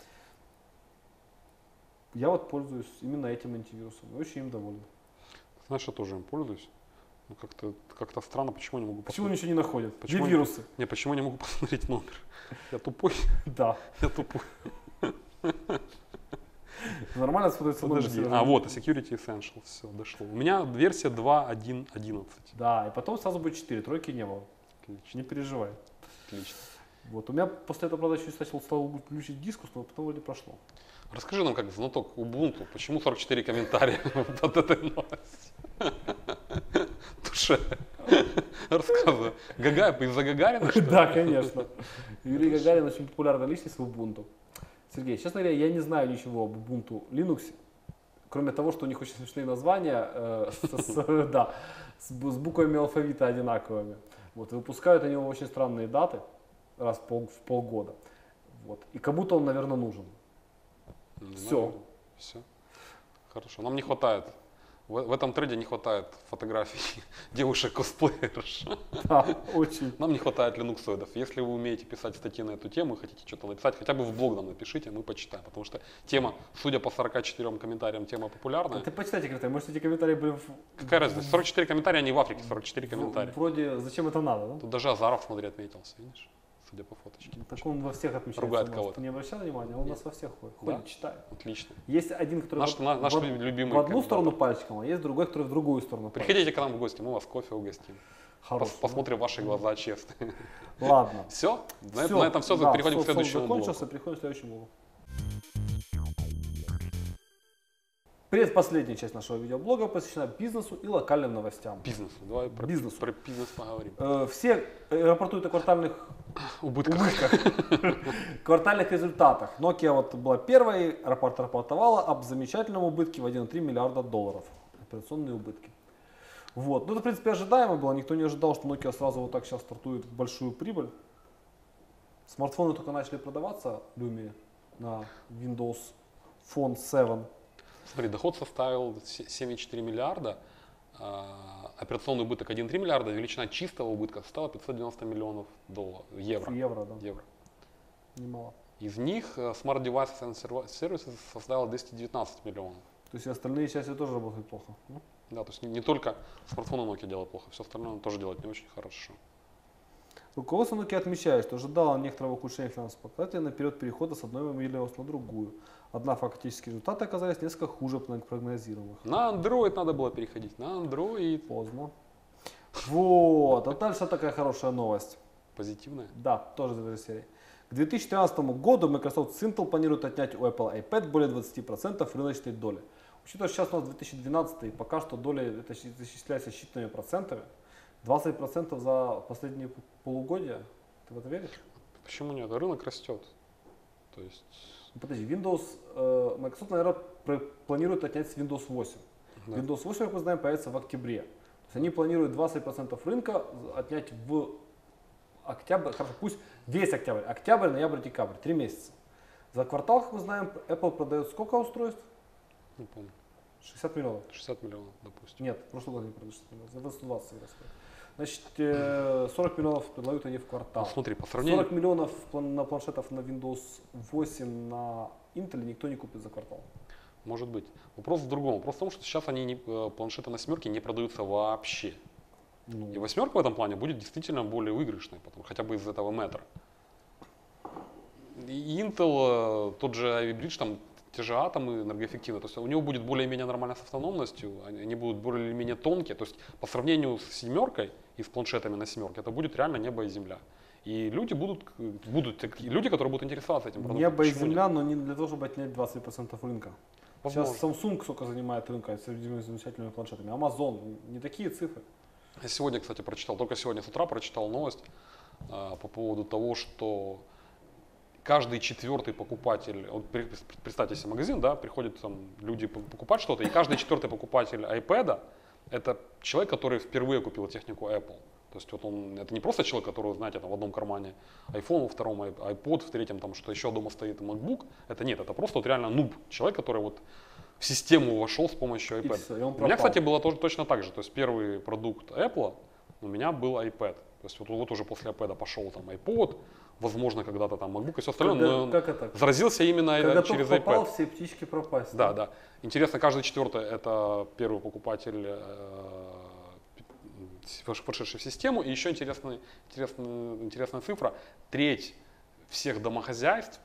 Я вот пользуюсь именно этим антивирусом и очень им доволен. Знаешь, я тоже им пользуюсь. Ну, как-то странно, почему не могу Почему ничего не находят? Почему Где вирусы? Не, почему не могу посмотреть номер? Я тупой? Да. Я тупой. Нормально смотрится номер. Подожди. Вот, Security Essential, все, дошло. У меня версия 2.1.11. Да, и потом сразу будет 4, тройки не было. Отлично. Не переживай. Отлично. Вот. У меня после этого, правда, еще стал включить дискус, но потом вроде прошло. Расскажи нам, как знаток Ubuntu, почему 44 комментария под этой новостью? Туше. Рассказывай. Из-за Гагарина, что ли? Да, конечно. Юрий Гагарин очень популярная личность в Ubuntu. Сергей, честно говоря, я не знаю ничего об Ubuntu Linux, кроме того, что у них очень смешные названия с буквами алфавита одинаковыми. Вот, и выпускают они его очень странные даты, раз в полгода. Вот. И кому-то он, наверное, нужен. Все. Все. Хорошо. Нам не хватает. В этом трейде не хватает фотографий девушек-косплеерш. Да, очень. Нам не хватает линуксоидов. Если вы умеете писать статьи на эту тему, хотите что-то написать, хотя бы в блог нам напишите, мы почитаем. Потому что тема, судя по 44 комментариям, тема популярная. Ты почитайте комментарии. Может, эти комментарии были... Какая разница? 44 комментария, они в Африке, 44 комментария. Вроде, зачем это надо, да? Тут даже Азаров, смотри, отметился, видишь? Судя по фоточке. Так он во всех отмечается. Ругает кого-то. Ты не обращал внимания? Он у нас во всех ходит, Да? читает. Отлично. Есть один, который Наш любимый в одну кандидат. сторону пальчиком, а есть другой, который в другую сторону пальчиком. Приходите к нам в гости, мы вас кофе угостим. Хорош, Посмотрим ваши глаза честные. Ладно. Все? На этом все. Да, Переходим к следующему блоку. закончился, переходим к следующему блоку. Предпоследняя часть нашего видеоблога посвящена бизнесу и локальным новостям. Бизнесу. Давай про бизнес поговорим. Все рапортуют о квартальных Убытках. квартальных результатах. Nokia вот была первой, рапортовала об замечательном убытке в 1,3 миллиарда долларов. Операционные убытки. Вот. Ну, это, в принципе, ожидаемо было. Никто не ожидал, что Nokia сразу вот так сейчас стартует в большую прибыль. Смартфоны только начали продаваться, Lumia, на Windows Phone 7. Смотри, доход составил 7,4 миллиарда, операционный убыток 1,3 миллиарда, величина чистого убытка составила 590 миллионов евро. Евро, да. Евро. Немало. Из них Smart Devices and Services составила 219 миллионов. То есть остальные части тоже работают плохо. Да, то есть не только смартфоны Nokia делают плохо, все остальное он тоже делает не очень хорошо. Руководство Nokia отмечает, что ожидало некоторого ухудшения финансовых показателей на период перехода с одной мобильности на другую. Однако фактические результаты оказались несколько хуже прогнозируемых. На Android надо было переходить, на Android. Поздно. Вот, а дальше такая хорошая новость. Позитивная? Да, тоже из этой серии. К 2013 году Microsoft с Intel планирует отнять у Apple iPad более 20% рыночной доли. Учитывая, что сейчас у нас 2012, пока что доля это исчисляется считанными процентами, 20% за последние полугодия, ты в это веришь? Почему нет? Рынок растет. То есть... Подожди, Microsoft, наверное, планирует отнять с Windows 8. Да. Windows 8, как мы знаем, появится в октябре. То есть они планируют 20% рынка отнять в октябрь, хорошо, пусть весь октябрь, ноябрь, декабрь, 3 месяца. За квартал, как мы знаем, Apple продает сколько устройств? Не помню. 60 миллионов. 60 миллионов, допустим. Нет, в прошлом году не продали 60 миллионов, за 120 всегда стоит. Значит, 40 миллионов предлагают они в квартал. Ну, смотри, по сравнению... 40 миллионов на планшетов на Windows 8 на Intel никто не купит за квартал. Может быть. Вопрос в другом. Вопрос в том, что сейчас планшеты на семерке не продаются вообще. Ну. И восьмерка в этом плане будет действительно более выигрышной, хотя бы из этого метра. И Intel, тот же Ivy Bridge, там те же атомы энергоэффективны, то есть у него будет более-менее нормальная с автономностью, они будут более-менее тонкие, то есть по сравнению с семеркой и с планшетами на семерке, это будет реально небо и земля. И люди будут люди, которые будут интересоваться этим продуктом. Небо и земля, но не для того, чтобы отнять 20% рынка. Возможно. Сейчас Samsung сколько занимает рынка с этими замечательными планшетами, Amazon, не такие цифры. Я сегодня, кстати, только сегодня с утра прочитал новость по поводу того, что каждый четвертый покупатель, вот представьте себе магазин, да, приходят там люди покупать что-то, и каждый четвертый покупатель iPad это человек, который впервые купил технику Apple. То есть вот это не просто человек, который, знаете, там в одном кармане iPhone, во втором iPod, в третьем там что еще дома стоит MacBook. Это нет, это просто вот реально нуб, человек, который вот в систему вошел с помощью iPad. Все, у меня, кстати, было тоже точно так же. То есть первый продукт Apple у меня был iPad. То есть вот уже после iPad пошел там iPod, возможно, когда-то там MacBook и все остальное, но заразился именно через iPad. Попал, все птички пропасть. Да, да. Интересно, каждый четвертый это первый покупатель, вошедший в систему. И еще интересная цифра. Треть всех домохозяйств,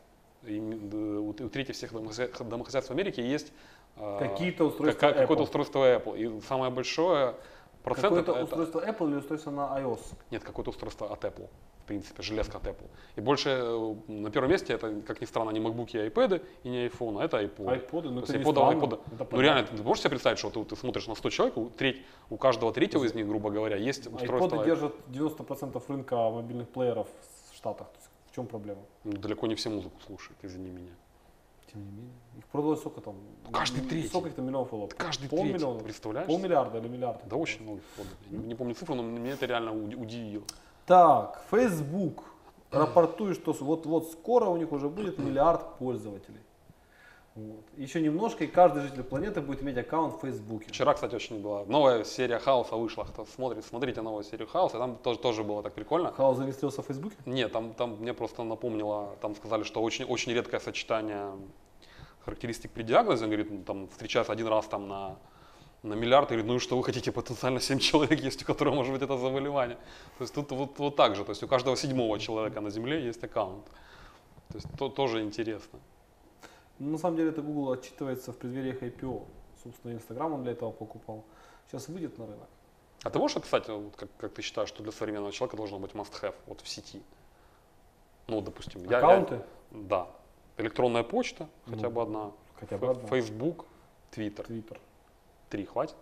у трети всех домохозяйств в Америке есть какие-то устройства какое-то устройство Apple. И самое большое процент какое-то устройство Apple или устройство на iOS? Нет, какое-то устройство от Apple. В принципе, железка от Apple. И больше на первом месте это, как ни странно, не MacBook и iPad, и не iPhone, а это iPod. iPod, ну это не iPod. Ну реально, ты можешь себе представить, что ты смотришь на 100 человек, у каждого третьего из них, грубо говоря, есть устройство. iPod держат 90% рынка мобильных плееров в Штатах. То есть в чем проблема? Далеко не все музыку слушают, извини меня. Тем не менее. Их продалось сколько там? Каждый третий. Сколько их там миллионов было? Каждый третий, представляешь? Полмиллиарда или миллиард? Да очень много их продали. Не помню цифру, но меня это реально удивило. Так, Facebook рапортует, что вот скоро у них уже будет миллиард пользователей. Вот. Еще немножко, и каждый житель планеты будет иметь аккаунт в Фейсбуке. Вчера, кстати, очень была новая серия Хауса вышла. Кто смотрите новую серию Хауса, там тоже было так прикольно. Хаус зарегистрировался в Фейсбуке? Нет, там мне просто напомнило, там сказали, что очень редкое сочетание характеристик при диагнозе. Он говорит, там встречается один раз там на миллиард, и говорит, ну и что вы хотите, потенциально 7 человек есть, у которых может быть это заболевание. То есть тут вот так же, то есть у каждого 7-го человека на Земле есть аккаунт. То есть тоже интересно. На самом деле это Google отчитывается в преддвериях IPO. Собственно, Instagram он для этого покупал. Сейчас выйдет на рынок. А ты можешь описать, вот, как ты считаешь, что для современного человека должно быть must-have вот в сети? Ну, допустим, аккаунты? Да. Электронная почта, хотя бы одна. Хотя бы одна. Facebook, Twitter. 3 хватит?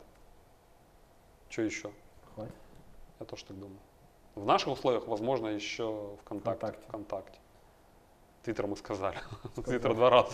Что еще? Хватит. Я тоже так думаю. В наших условиях, возможно, еще ВКонтакте. Твиттер мы сказали. Твиттер 2 раза.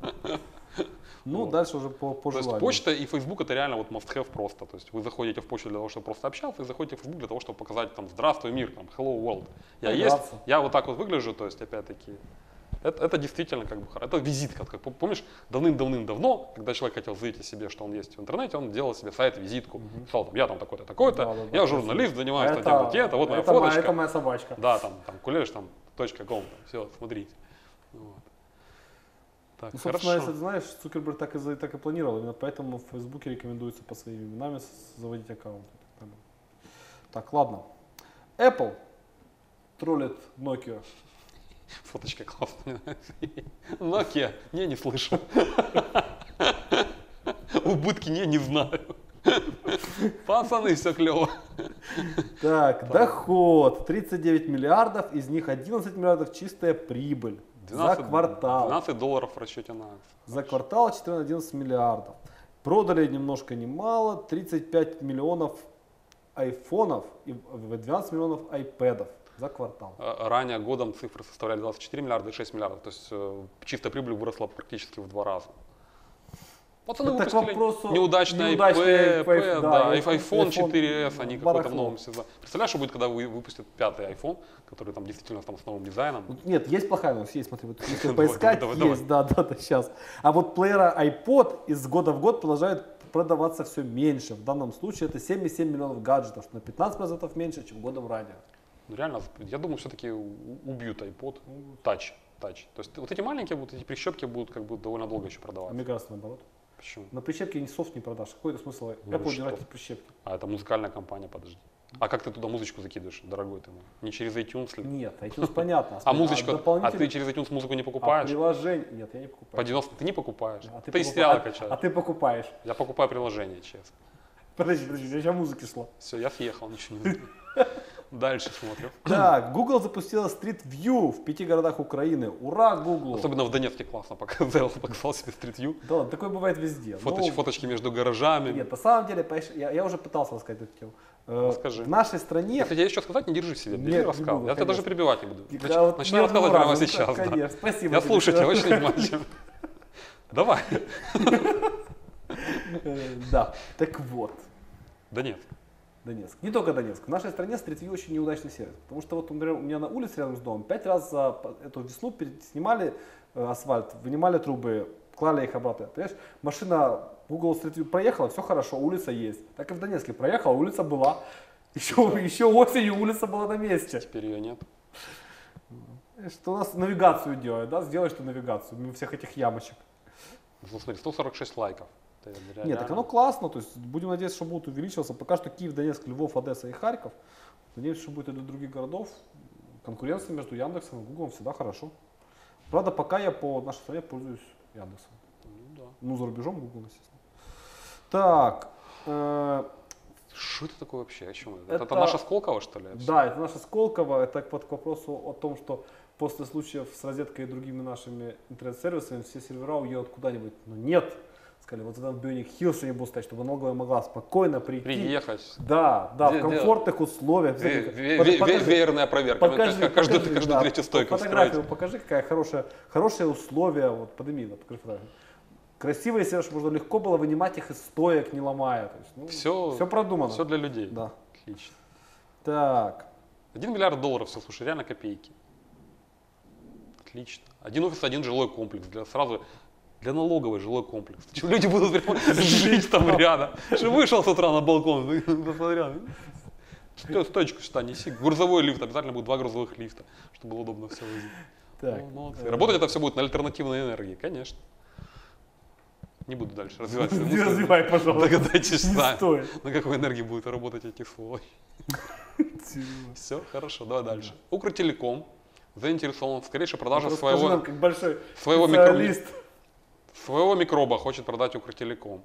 Ну, дальше уже по желанию. То есть почта и Facebook это реально вот must-have просто. То есть вы заходите в почту для того, чтобы просто общаться, и заходите в Facebook для того, чтобы показать там здравствуй, мир, там hello world. Я вот так вот выгляжу, то есть опять-таки. Это действительно как бы это визитка. Как, помнишь, давным-давно, когда человек хотел заявить о себе, что он есть в интернете, он делал себе сайт, визитку. Писал, там, я там такой-то, такой-то, я журналист, занимаюсь тем-то, вот моя фоточка. Это моя собачка. Да, там кулеш, там, .com, все, смотрите. Вот. Так, ну, собственно, если ты знаешь, Цукерберг так и планировал, именно поэтому в Фейсбуке рекомендуется по своим именам заводить аккаунты. Так, ладно. Apple троллит Nokia. Фоточка классная. Nokia, не слышу. Убытки не знаю. Пацаны, все клево. Так, доход 39 миллиардов, из них 11 миллиардов чистая прибыль. 12, за квартал. $12 в расчете на акции. За квартал 14-11 миллиардов. Продали ни немножко ни мало 35 миллионов айфонов и 12 миллионов айпэдов за квартал. Ранее годом цифры составляли 24 миллиарда и 6 миллиардов, то есть чистая прибыль выросла практически в 2 раза. Пацаны Это к выпустили вопросу неудачный неудачный iPad, да, iPhone iPhone 4s, они какой-то в барахло. новом сезоне. Представляешь, что будет, когда выпустят 5-й iPhone, который там действительно там с новым дизайном? Нет, есть плохая новость, есть, смотри, вот если Давай, поискать, давай. есть, да, сейчас. А вот плеера iPod из года в год продолжает продаваться все меньше. В данном случае это 7,7 миллионов гаджетов, что на 15% меньше, чем годом ранее. Ну реально, я думаю, все-таки убьют iPod, Touch. То есть вот эти маленькие, вот эти прищепки будут как бы довольно долго еще А продаваться. мне кажется, наоборот. Почему? На прищепке ни софт не продашь. Какой это смысл Ну Apple что? держать эти прищепки? А это музыкальная компания, подожди. А как ты туда музычку закидываешь, дорогой ты мой? Не через iTunes ли? Нет, iTunes понятно. А музычку, а дополнительно- ты через iTunes музыку не А покупаешь? приложение? Нет, я не По покупаю. 90 ты не покупаешь? А Ты покупаешь. сериалы качаешь. А ты покупаешь. Я покупаю приложение, честно. Подожди, я сейчас музыки шла. Все, я съехал, ничего не знаю. Дальше смотрю. Так, Google запустила Street View в 5 городах Украины. Ура, Google! Особенно в Донецке классно показал себе Street View. Да ладно, такое бывает везде. Ну, Фоточки между гаражами. Нет, на самом деле, понимаешь, я уже пытался рассказать эту тему. Расскажи. В нашей стране... Если тебе еще сказать, не держи себе. Нет, Бери не рассказ. буду, Я тебя даже конечно. перебивать не буду. Я вот Начинай ни одного рассказывать прямо раза, ну, сейчас. да. Конечно, спасибо. Я тебе. слушаю тебя очень внимательно. Давай. Да, так вот. Донецк. Донецк. Не только Донецк. В нашей стране Street View очень неудачный сервис. Потому что вот, например, у меня на улице рядом с домом 5 раз за эту весну снимали асфальт, вынимали трубы, клали их обратно. Понимаешь, машина Google Street View проехала, все хорошо, улица есть. Так и в Донецке проехала, улица была. Еще осенью улица была на месте. Теперь ее нет. Что у нас навигацию делают, да? Сделай что навигацию, мимо всех этих ямочек. Ну, смотри, 146 лайков. Это Нет, реально- так оно классно, то есть будем надеяться, что будут увеличиваться. Пока что Киев, Донецк, Львов, Одесса и Харьков. Надеемся, что будет и для других городов. Конкуренция между Яндексом и Гуглом всегда хорошо. Правда, пока я по нашей стране пользуюсь Яндексом. Ну, да. Ну, за рубежом Google, естественно. Так, Что это такое вообще? О чем это? Это- Это наша Сколково, что ли? да, это наша Сколково. Это вот к вопросу о том, что после случаев с розеткой и другими нашими интернет-сервисами все сервера уедут куда-нибудь. Но нет. Сказали, вот там в Бионик Хиллс не будет стоять, чтобы налоговая могла спокойно прийти. Приехать. Да, в комфортных условиях. Веерная проверка. Каждую да, третью стойку фотографию строить. покажи, какая хорошие условия. Вот, подними, покажи фотографию. Красивые сервера, чтобы можно легко было вынимать их из стоек, не ломая. То есть, ну, все продумано. Все для людей. Да. Отлично. Так. 1 миллиард долларов, все, слушай, реально копейки. Отлично. Один офис, один жилой комплекс. Для налоговой жилой комплекс. Что, люди будут прям жить там рядом. Что вышел с утра на балкон, посмотрел. Стоечку сюда неси. Грузовой лифт, обязательно будет 2 грузовых лифта, чтобы было удобно все возить. Так. Ну, молодцы. Работать это все будет на альтернативной энергии, конечно. Не буду дальше развивать. Не развивай, пожалуйста. Догадайтесь Не сами, стоит. на какой энергии будут работать эти сволочи. Все, хорошо, давай дальше. Укртелеком заинтересован в скорейшей продаже Расскажи нам, как большой своего специалист. своего микроба хочет продать Укртелеком.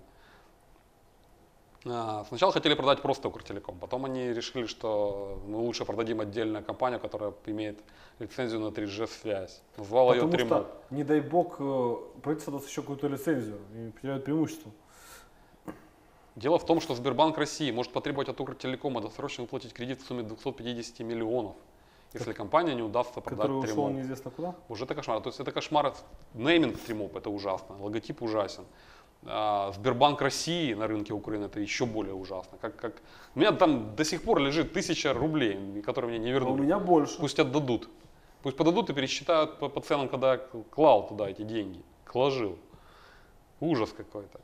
Сначала хотели продать просто Укртелеком, потом они решили, что мы лучше продадим отдельную компанию, которая имеет лицензию на 3G связь. Назвал ее Потому Тримол. что, не дай бог, правительство даст еще какую-то лицензию и потеряют преимущество. Дело в том, что Сбербанк России может потребовать от Укртелекома досрочно выплатить кредит в сумме 250 миллионов, если компания не удастся продать Который ушел Тримол. неизвестно куда. Уже это кошмар. То есть это кошмар. Нейминг Тримоп это ужасно, логотип ужасен. Сбербанк России на рынке Украины это еще более ужасно. У меня там до сих пор лежит 1000 рублей, которые мне не А у вернули. меня больше. Пусть отдадут. Пусть подадут и пересчитают по ценам, когда я клал туда эти деньги. Кложил. Ужас какой-то.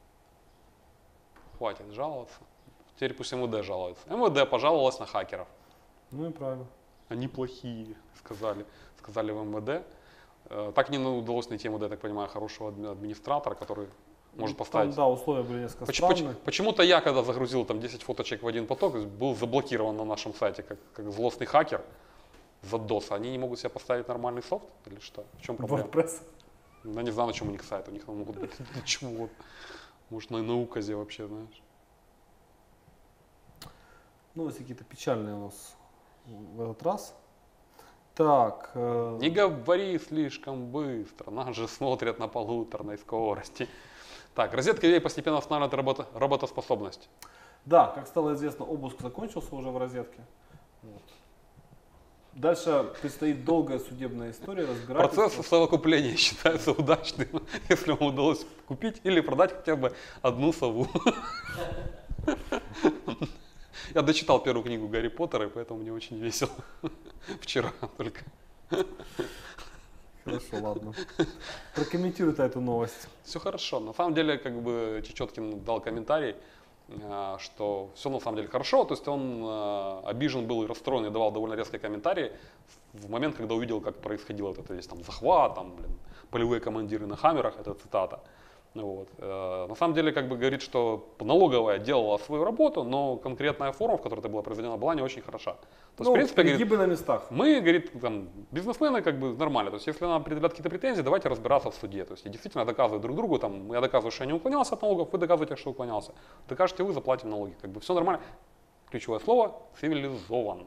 Хватит жаловаться. Теперь пусть МВД жалуется. МВД пожаловалась на хакеров. Ну и правильно. Они плохие, сказали в МВД. Так не удалось найти МВД, я так понимаю, хорошего администратора, который может поставить. Там, да, условия были несколько странные. Почему-то я, когда загрузил там 10 фоточек в один поток, был заблокирован на нашем сайте как злостный хакер за DOS. Они не могут себе поставить нормальный софт или что? В чем проблема? WordPress. Я не знаю, на чем у них сайт. У них могут быть чего. Может, на указе вообще, знаешь. Новости какие-то печальные у нас в этот раз. Так. Не говори слишком быстро. Нас же смотрят на полуторной скорости. Так, розетка EVA постепенно восстанавливает работоспособность. Да, как стало известно, обыск закончился уже в розетке. Вот. Дальше предстоит долгая судебная история, разбирательство. Процесс совокупления считается удачным, если вам удалось купить или продать хотя бы одну сову. Я дочитал первую книгу Гарри Поттера, и поэтому мне очень весело. Вчера только. Хорошо, ладно. Прокомментируй эту новость. Все хорошо. На самом деле, как бы Чечеткин дал комментарий, что все на самом деле хорошо. То есть он обижен был и расстроен, и давал довольно резкие комментарии в момент, когда увидел, как происходило вот это весь там захват, там, полевые командиры на хаммерах, это цитата. Вот. На самом деле, как бы говорит, что налоговая делала свою работу, но конкретная форма, в которой это было произведено, была не очень хороша. То есть, в принципе, перегибы говорит, на местах. мы, говорит, там, бизнесмены как бы нормально. То есть, если нам предъявят какие-то претензии, давайте разбираться в суде. То есть, и действительно доказывать друг другу, там, я доказываю, что я не уклонялся от налогов, вы доказываете, что уклонялся. Докажете вы, заплатим налоги. Как бы все нормально. Ключевое слово – цивилизованно.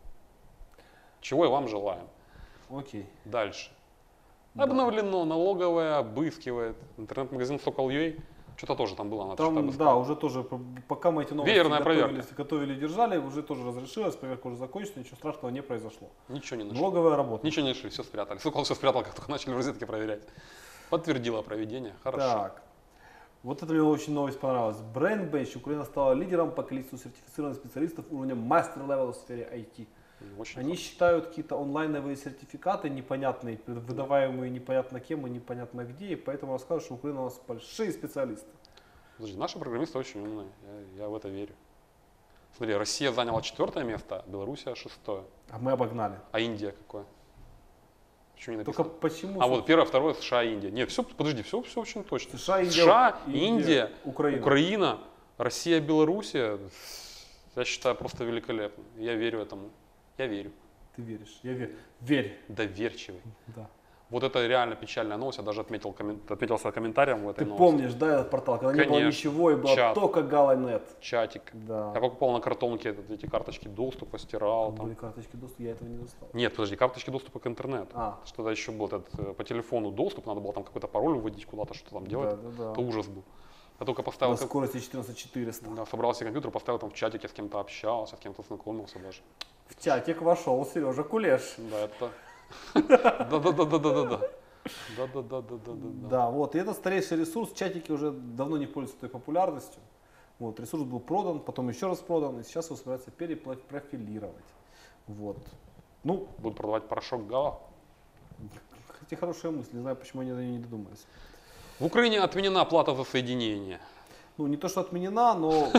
Чего и вам желаем. Окей. Дальше. Да. Обновлено, налоговая обыскивает. Интернет-магазин Сокол.ua. Что-то тоже там было. Надо Там, что-то да, уже тоже, пока мы эти новости Веерная проверка. готовили, держали, уже тоже разрешилось, проверка уже закончена, ничего страшного не произошло. Ничего не нашли. Налоговая работа. Ничего не нашли, все спрятали. Сокол все спрятал, как только начали в розетке проверять. Подтвердила проведение. Хорошо. Так. Вот это мне очень новость понравилась. BrainBench. Украина стала лидером по количеству сертифицированных специалистов уровня мастер-левел в сфере IT. Очень Они считают какие-то онлайновые сертификаты непонятные, выдаваемые непонятно кем и непонятно где, и поэтому рассказывают, что в Украине у нас большие специалисты. Подожди, наши программисты очень умные, я в это верю. Смотри, Россия заняла 4 место, Белоруссия 6. А мы обогнали. А Индия какое? Почему не Только написано? почему? А вот первое, второе США и Индия. Нет, все, подожди, все очень точно. США, Индия, Украина. Украина, Россия, Белоруссия. Я считаю просто великолепно. Я верю этому. Я верю. Ты веришь? Я верю. Верь. Доверчивый. Да. Вот это реально печальная новость. Я даже отметился комментарием в этой Ты новости. помнишь, да, этот портал, когда не было Конечно. ничего и было Чат. только Галанет. Чатик. Да. Я покупал на картонке эти карточки доступа, стирал. Там. Были карточки доступа, я этого не достал. Нет, подожди, карточки доступа к интернету. А. Что-то еще был этот, по телефону доступ, надо было там какой-то пароль вводить куда-то, что там делать. Да. Это ужас был. Я только поставил, На скорости 14400. да, собрал себе компьютер, поставил там в чатике, с кем-то общался, с кем-то знакомился даже. В чатик вошел Сережа Кулеш. Да, это... Да. Да. Да, вот. И это старейший ресурс. Чатики уже давно не пользуются той популярностью. Вот. Ресурс был продан, потом еще раз продан, и сейчас его собираются перепрофилировать. Вот. Ну, Будут продавать порошок Гала. кстати, хорошая мысль. Не знаю, почему они до нее не додумались. В Украине отменена плата за соединение. Ну, не то, что отменена, но...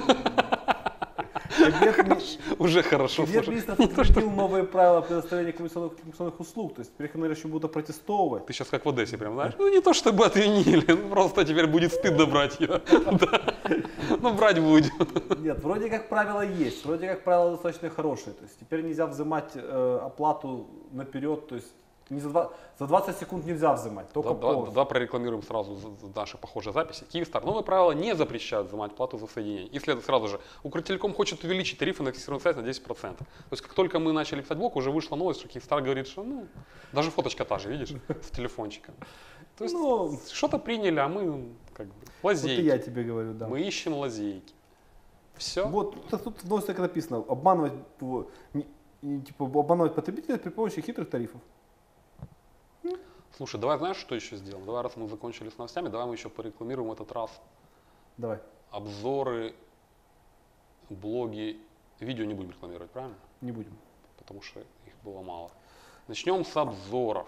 Уже хорошо. Кабинет министров утвердил новые правила предоставления коммуникационных услуг. То есть теперь их, наверное, еще будут протестовывать. Ты сейчас как в Одессе прям, знаешь? Ну не то чтобы отменили, ну, просто теперь будет стыдно брать ее. Ну брать будем. Нет, вроде как правило есть, вроде как правило достаточно хорошие. То есть теперь нельзя взимать оплату наперед, то есть не за 20 секунд нельзя взимать, только полностью. Да, прорекламируем сразу наши похожие записи. Киевстар. Новые правила не запрещают взимать плату за соединение. И следует сразу же. Укртелеком хочет увеличить тарифы на фиксированную связь на 10%. То есть как только мы начали писать блог, уже вышла новость, что Киевстар говорит, что ну, даже фоточка та же, видишь, с телефончиком. То есть что-то приняли, а мы как бы лазейки. Вот и я тебе говорю, да. Мы ищем лазейки. Все. Вот тут в новости так написано, обманывать потребителя при помощи хитрых тарифов. Слушай, давай знаешь, что еще сделаем? Давай, раз мы закончили с новостями, давай мы еще порекламируем этот раз. Давай. Обзоры, блоги, видео не будем рекламировать, правильно? Не будем. Потому что их было мало. Начнем с обзоров.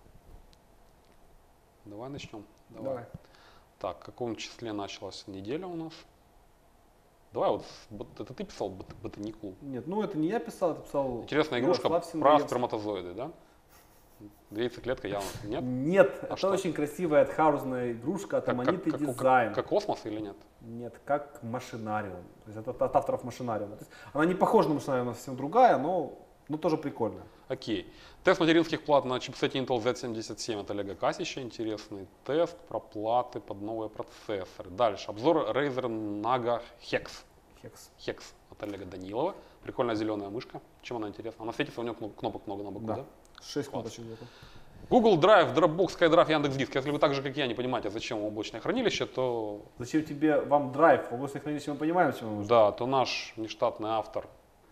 Давай начнем. Давай. Так, в каком числе началась неделя у нас? Давай вот, это ты писал ботаникул? Нет, ну это не я писал, это писал Интересная игрушка Ярослав про Сингаевский. сперматозоиды, да? Яйцеклетка явно нет? Нет, это что? очень красивая артхаузная игрушка от Аманиты Дизайн. Как космос или нет? Нет, как Машинариум. То есть это от авторов Машинариума. То есть она не похожа на Машинариум, она совсем другая, но тоже прикольная. Окей. Тест материнских плат на чипсете Intel Z77 от Олега Касича. Интересный тест про платы под новые процессоры. Дальше. Обзор Razer Naga Hex. Hex от Олега Данилова. Прикольная зеленая мышка. Чем она интересна? Она светится, у нее кнопок много на боку, да? 6 кнопочек где-то. Google Drive, Dropbox, SkyDrive, Яндекс.Диск. Если вы так же, как я, не понимаете, зачем вам облачное хранилище, то... Зачем тебе вам драйв? Облачное хранилище мы понимаем, чем нужно. Да, то наш нештатный автор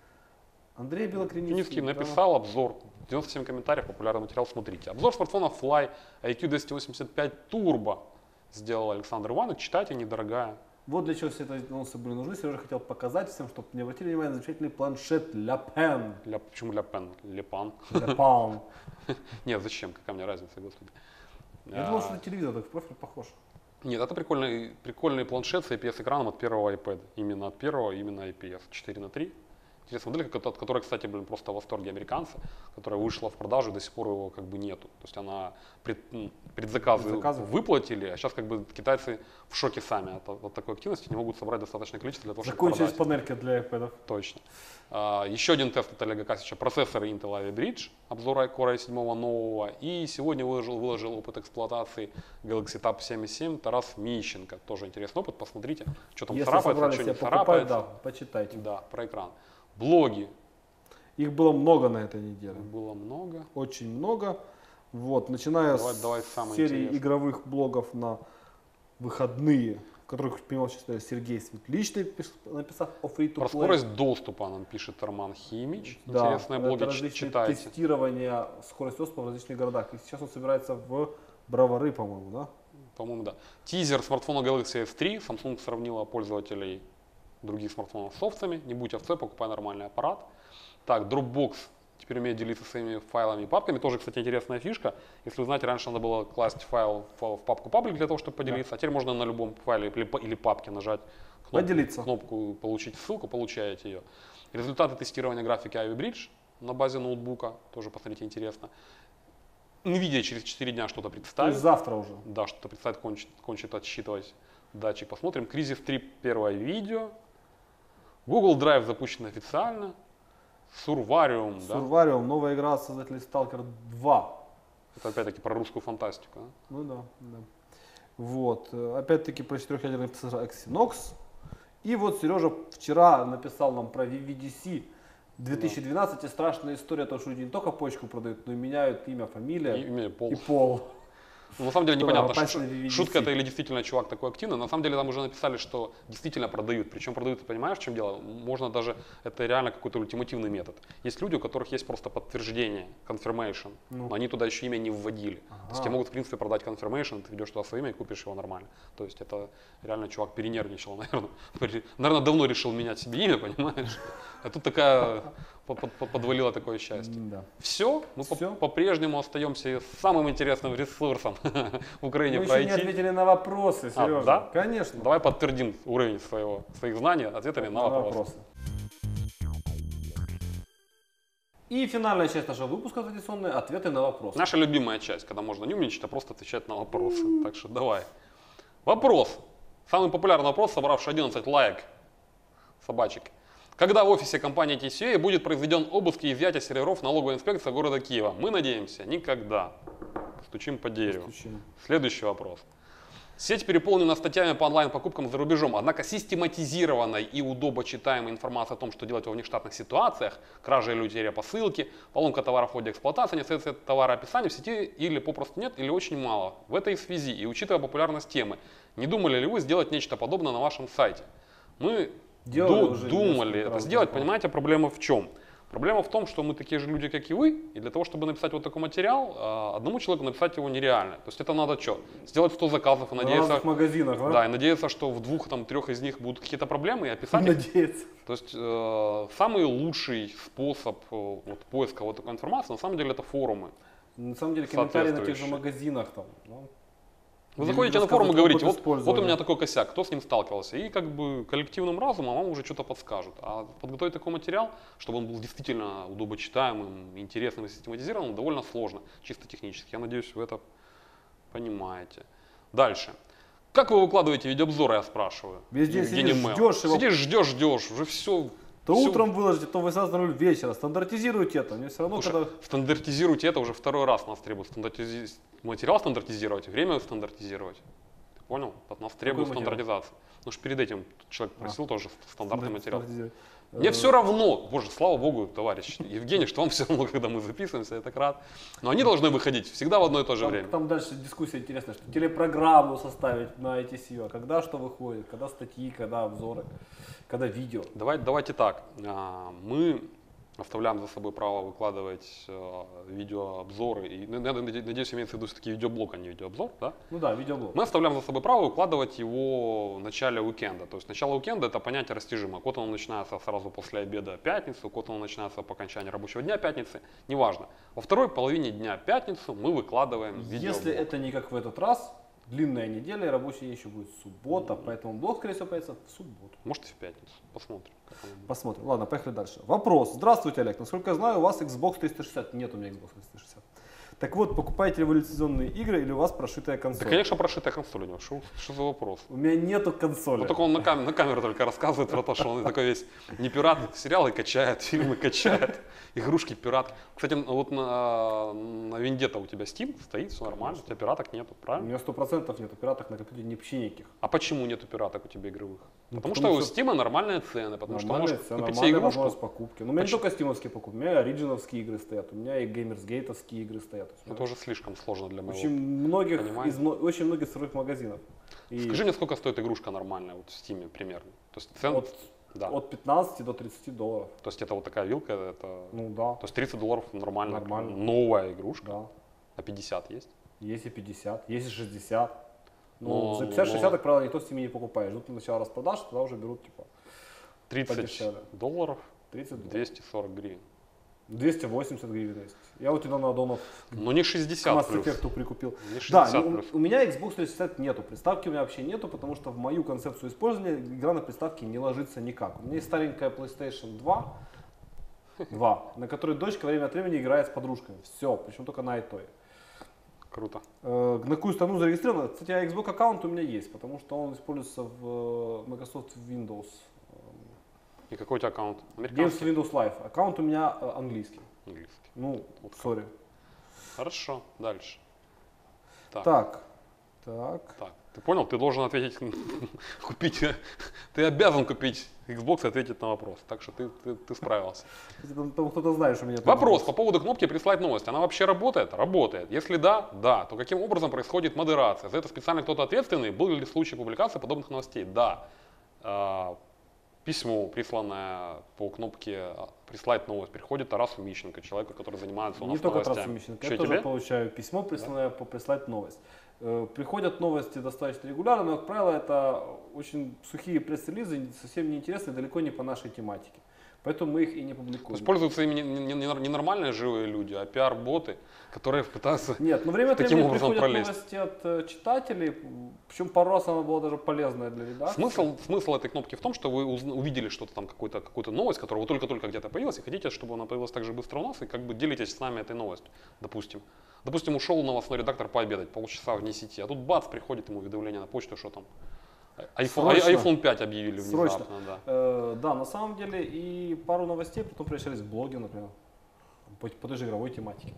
Андрей Белокриницкий Киницкий написал обзор, 97 комментариев, популярный материал, смотрите. Обзор смартфона Fly IQ 285 Turbo сделал Александр Иванович, читайте, недорогая. Вот для чего все эти анонсы были нужны. Сережа хотел показать всем, чтобы не обратили внимание на замечательный планшет La Pen. Почему Ля Пен? Лепан? La Pen. Нет, зачем? Какая мне разница, господи. Я думал, что это телевизор, так в профиль похож. Нет, это прикольный планшет с IPS-экраном от первого iPad. Именно от первого, именно IPS 4:3. Интересная модель, от которой, кстати, просто в восторге американцы, которая вышла в продажу, и до сих пор его как бы нету. То есть она предзаказы выплатили, а сейчас как бы китайцы в шоке сами от такой активности, не могут собрать достаточное количество для того, чтобы Закончились продать. панельки для iPad. Точно. Еще один тест от Олега Касича. Процессоры Intel Ivy Bridge, обзор Core i7 нового. И сегодня выложил опыт эксплуатации Galaxy Tab 77 Тарас Мищенко. Тоже интересный опыт, посмотрите, что там царапается, что не царапается. Да, почитайте. Да, про экран. Блоги. Их было много на этой неделе. Было много. Очень много. Вот, начиная давай с серии интересное. игровых блогов на выходные, в которых принимал участие Сергей Светличный, написав о free-to-play. Про скорость доступа нам пишет Роман Химич. Да, Интересные блоги, это различные читайте. тестирования скорости доступа в различных городах. И сейчас он собирается в Бровары, по-моему, да? По-моему, да. Тизер смартфона Galaxy S3. Samsung сравнила пользователей других смартфонов с овцами. Не будь овцой, покупай нормальный аппарат. Так, Dropbox теперь умеет делиться своими файлами и папками. Тоже, кстати, интересная фишка. Если вы знаете, раньше надо было класть файл в папку паблик для того, чтобы поделиться. Да. А теперь можно на любом файле или папке нажать кнопку «Получить ссылку», получаете ее. Результаты тестирования графики Ivy Bridge на базе ноутбука. Тоже, посмотрите, интересно. NVIDIA через 4 дня что-то представит. То есть завтра уже. Да, что-то представит, кончит отсчитывать датчик. Посмотрим. Кризис 3, первое видео. Google Drive запущен официально. Сурвариум, да? Сурвариум, новая игра от создателей Stalker 2. Это опять-таки про русскую фантастику. Да? Ну да, да. Вот. Опять-таки про четырехъядерный процессор Exynos. И вот Сережа вчера написал нам про VVDC 2012. И страшная история, то, что люди не только почку продают, но и меняют имя, фамилия имя, и пол. Ну, на самом деле непонятно, шутка это или действительно чувак такой активный. На самом деле там уже написали, что действительно продают. Причем продают, ты понимаешь, в чем дело? Можно даже, это реально какой-то ультимативный метод. Есть люди, у которых есть просто подтверждение, confirmation, но они туда еще имя не вводили. То есть тебе могут, в принципе, продать confirmation, ты ведешь туда свое имя и купишь его нормально. То есть это реально чувак перенервничал, наверное. Наверное, давно решил менять себе имя, понимаешь? А тут такая подвалило такое счастье. Да. Все, мы по-прежнему остаемся самым интересным ресурсом в Украине мы пройти. Мы еще не ответили на вопросы, Сережа. Да? Конечно. Давай подтвердим уровень своих знаний ответами на вопросы. И финальная часть нашего выпуска традиционная — ответы на вопросы. Наша любимая часть, когда можно не умничать, а просто отвечать на вопросы. Так что давай. Вопрос. Самый популярный вопрос, собравший 11 лайк. Собачек. Когда в офисе компании TCA будет произведен обыск и изъятие серверов налоговой инспекции города Киева? Мы надеемся, никогда. Стучим по дереву. Следующий вопрос. Сеть переполнена статьями по онлайн-покупкам за рубежом, однако систематизированной и удобочитаемой информации о том, что делать во внештатных ситуациях, кража или утеря посылки, поломка товара в ходе эксплуатации, несоответствие товароописания в сети или попросту нет, или очень мало. В этой связи и учитывая популярность темы, не думали ли вы сделать нечто подобное на вашем сайте? Мы думали это сделать, понимаете, проблема в чем? Проблема в том, что мы такие же люди, как и вы, и для того, чтобы написать вот такой материал, одному человеку написать его нереально. То есть это надо что? Сделать 100 заказов и надеяться, в магазинах, да? Да, и надеяться, что в 2-3 из них будут какие-то проблемы, и описать надеяться. То есть самый лучший способ поиска вот такой информации, на самом деле, это форумы. На самом деле комментарии на тех же магазинах там. Вы заходите на форум и говорите, вот у меня такой косяк, кто с ним сталкивался, и как бы коллективным разумом вам уже что-то подскажут. А подготовить такой материал, чтобы он был действительно удобочитаемым, интересным и систематизированным, довольно сложно, чисто технически. Я надеюсь, вы это понимаете. Дальше. Как вы выкладываете видеообзоры, я спрашиваю? Весь день сидишь, ждешь, уже все. То утром выложите, то вы сразу вечера. Стандартизируйте это. Мне все равно, Слушай, стандартизируйте это уже второй раз нас требует. Материал стандартизировать, время стандартизировать. Ты понял? От нас требует стандартизации. Потому что перед этим человек просил тоже стандартный материал. Мне все равно, боже, слава богу, товарищ Евгений, что вам все равно, когда мы записываемся, я так рад. Но они должны выходить всегда в одно и то же время. Там дальше дискуссия интересная, что телепрограмму составить на ITCU, а когда что выходит, когда статьи, когда обзоры, когда видео. Давайте так, мы оставляем за собой право выкладывать видеообзоры. И, надеюсь, имеется в виду все-таки видеоблог, а не видеообзор, да? Ну да, видеоблог. Мы оставляем за собой право выкладывать его в начале уикенда. То есть начало уикенда — это понятие растяжимо. Кот оно начинается сразу после обеда пятницы, кот оно начинается по окончании рабочего дня пятницы, неважно. Во второй половине дня пятницу мы выкладываем видеоблог. Если это не как в этот раз, длинная неделя, и рабочий день еще будет суббота, поэтому блог, скорее всего, появится в субботу. Может, и в пятницу. Посмотрим. Как оно будет. Посмотрим. Ладно, поехали дальше. Вопрос. Здравствуйте, Олег. Насколько я знаю, у вас Xbox 360. Нет у меня Xbox 360. Так вот, покупаете революционные игры или у вас прошитая консоль? Да, конечно, прошитая консоль у него. Что за вопрос? У меня нету консоли. Ну, только он на камеру только рассказывает про то, что он такой весь не пират, сериалы качает, фильмы качает, игрушки пират. Кстати, вот на Вендетта у тебя Steam стоит, все нормально, у тебя пираток нету, У правильно? меня 100% нету пираток на компьютере вообще никаких. А почему нету пираток у тебя игровых? Ну, потому потому что у что Steam нормальные цены, потому что Нормальная можешь цена, купить себе нормальная игрушку. возможность покупки. Ну, у меня не только стимовские покупки, у меня и оригиновские игры стоят, у меня и геймерсгейтовские игры стоят. То есть у меня Это уже слишком сложно для моего. очень многих, понимания. очень многих цифровых магазинов. И Скажи мне, сколько стоит игрушка нормальная вот в Steam примерно? То есть цен, да. от 15 до 30 долларов. То есть это вот такая вилка, это. Ну да, То есть 30 долларов нормально. Нормально. Новая игрушка. да. А 50 есть? Есть и 50, есть и 60. Ну, Но- за 50-60, как правило, никто в Steam не покупает. Ждут начала распродаж, тогда уже берут типа 30 Подешевле. долларов, 30 долларов. 240 гривен. 280 гривен есть. Я вот недавно аддонов Но не к 60 Mass плюс. Effect прикупил. Не Да, 60 ну, плюс. у меня Xbox 360 нету, приставки у меня вообще нету, потому что в мою концепцию использования игра на приставке не ложится никак. У меня есть старенькая PlayStation 2, на которой дочка время от времени играет с подружками. Все, причем только на и той. Круто. На какую страну зарегистрировано? Кстати, Xbox аккаунт у меня есть, потому что он используется в Microsoft Windows. И какой у тебя аккаунт? Games Американский? Windows Live. Аккаунт у меня английский. Английский. Ну, Вот как. сори. Хорошо, дальше. Так, Так. так. Ты понял? Ты должен ответить, купить, ты обязан купить Xbox и ответить на вопрос. Так что ты справился. Там кто-то знает, что у меня там Вопрос по поводу кнопки «Прислать новость». Она вообще работает? Работает. Если да, да. То каким образом происходит модерация? За это специально кто-то ответственный? Был ли случай публикации подобных новостей? Да. Письмо, присланное по кнопке «Прислать новость», приходит Тарасу Мищенко, человеку, который занимается у нас Не только новостями. Тарасу Мищенко, Что, я тоже тебе? получаю письмо, присланное по прислать новость. Приходят новости достаточно регулярно, но, как правило, это очень сухие пресс-релизы, совсем неинтересные, далеко не по нашей тематике. Поэтому мы их и не То публикуем. есть пользуются ими не нормальные живые люди, а пиар-боты, которые пытаются... Нет, но время от Таким времени образом приходят пролезть. новости от читателей, причем пару раз она была даже полезная для редакции. Смысл этой кнопки в том, что вы увидели что-то там, какую-то новость, которая вот только-только где-то появилась, и хотите, чтобы она появилась так же быстро у нас, и как бы делитесь с нами этой новостью, допустим. Допустим, ушел новостной редактор пообедать, полчаса вне сети, а тут бац, приходит ему уведомление на почту, что там Срочно. iPhone 5 объявили внезапно. Срочно. Да. Да, на самом деле и пару новостей потом превращались в блоги, например, по той же игровой тематике.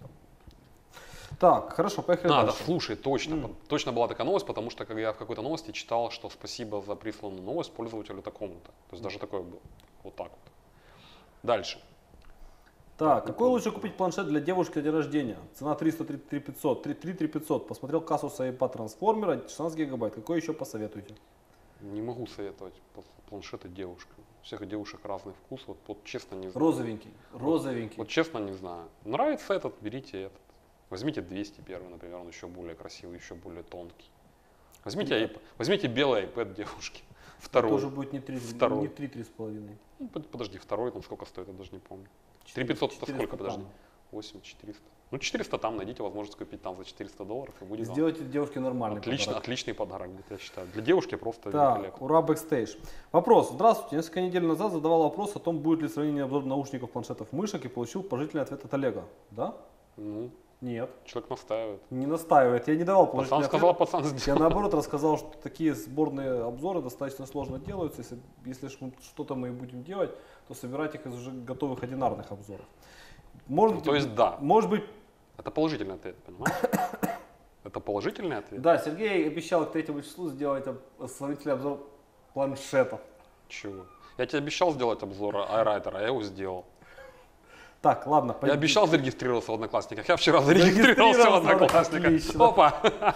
Так, хорошо, поехали Да, дальше. слушай, точно была такая новость, потому что когда я в какой-то новости читал, что спасибо за присланную новость пользователю такому-то. То есть даже такое было. Вот так вот. Дальше. Так, какой лучше купить планшет для девушки на день рождения? Цена 300-3500. Посмотрел Kasus iPad трансформера, 16 гигабайт. Какой еще посоветуете? Не могу советовать планшеты девушкам. У всех девушек разный вкус. Вот честно не знаю. Розовенький. Вот честно не знаю. Нравится этот, берите этот. Возьмите 201, например, он еще более красивый, еще более тонкий. Возьмите белый iPad девушки. Второй. Тоже будет не 3,5. Ну, подожди, второй, там сколько стоит, я даже не помню. 3500 это сколько, подожди? 8400. Ну, 400 там, найдите возможность купить там за $400 и будет вам Сделайте девушке нормальный подарок. отличный подарок будет, я считаю. Для девушки просто Так, великолепно. ура, бэкстейдж. Вопрос. Здравствуйте. Несколько недель назад задавал вопрос о том, будет ли сравнение обзор наушников, планшетов, мышек, и получил положительный ответ от Олега. Да? Ну, Нет. человек настаивает. Не настаивает. Я не давал положительный Пацан ответ. сказал, пацан Я сделал. наоборот рассказал, что такие сборные обзоры достаточно сложно делаются. Если что-то мы и будем делать, то собирать их из уже готовых одинарных обзоров. Может, Ну, то есть да. Может быть, Это положительный ответ, понимаешь? Это положительный ответ? да, Сергей обещал к 3 числу сделать сравнительный обзор планшетов. Чего? Я тебе обещал сделать обзор iWriter, а я его сделал. Так, ладно. Я обещал зарегистрироваться в Одноклассниках. Я вчера зарегистрировался в Одноклассниках. Отлично. Опа!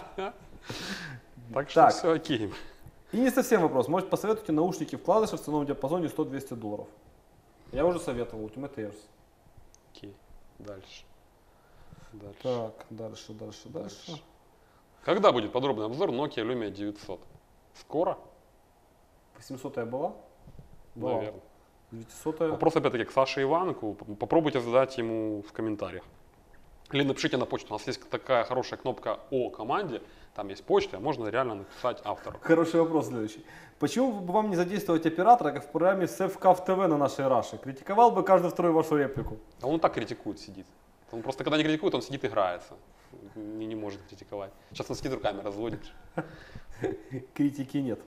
Так что все окей. И не совсем вопрос. Может, посоветуйте наушники вкладыши в ценовом диапазоне $100-200. Я уже советовал, Ultimate Ears. Окей, дальше. Так, дальше. Когда будет подробный обзор Nokia Lumia 900? Скоро? 800-я была? Наверное. 900-я. Вопрос опять-таки к Саше Иванку. Попробуйте задать ему в комментариях. Или напишите на почту. У нас есть такая хорошая кнопка о команде. Там есть почта, можно реально написать автору. Хороший вопрос следующий. Почему бы вам не задействовать оператора, как в программе SafeCAF TV на нашей Раше? Критиковал бы каждый второй вашу реплику. А он так критикует, сидит. Он просто, когда не критикует, он сидит и играется. Не может критиковать. Сейчас он сидит руками разводит. Критики нет.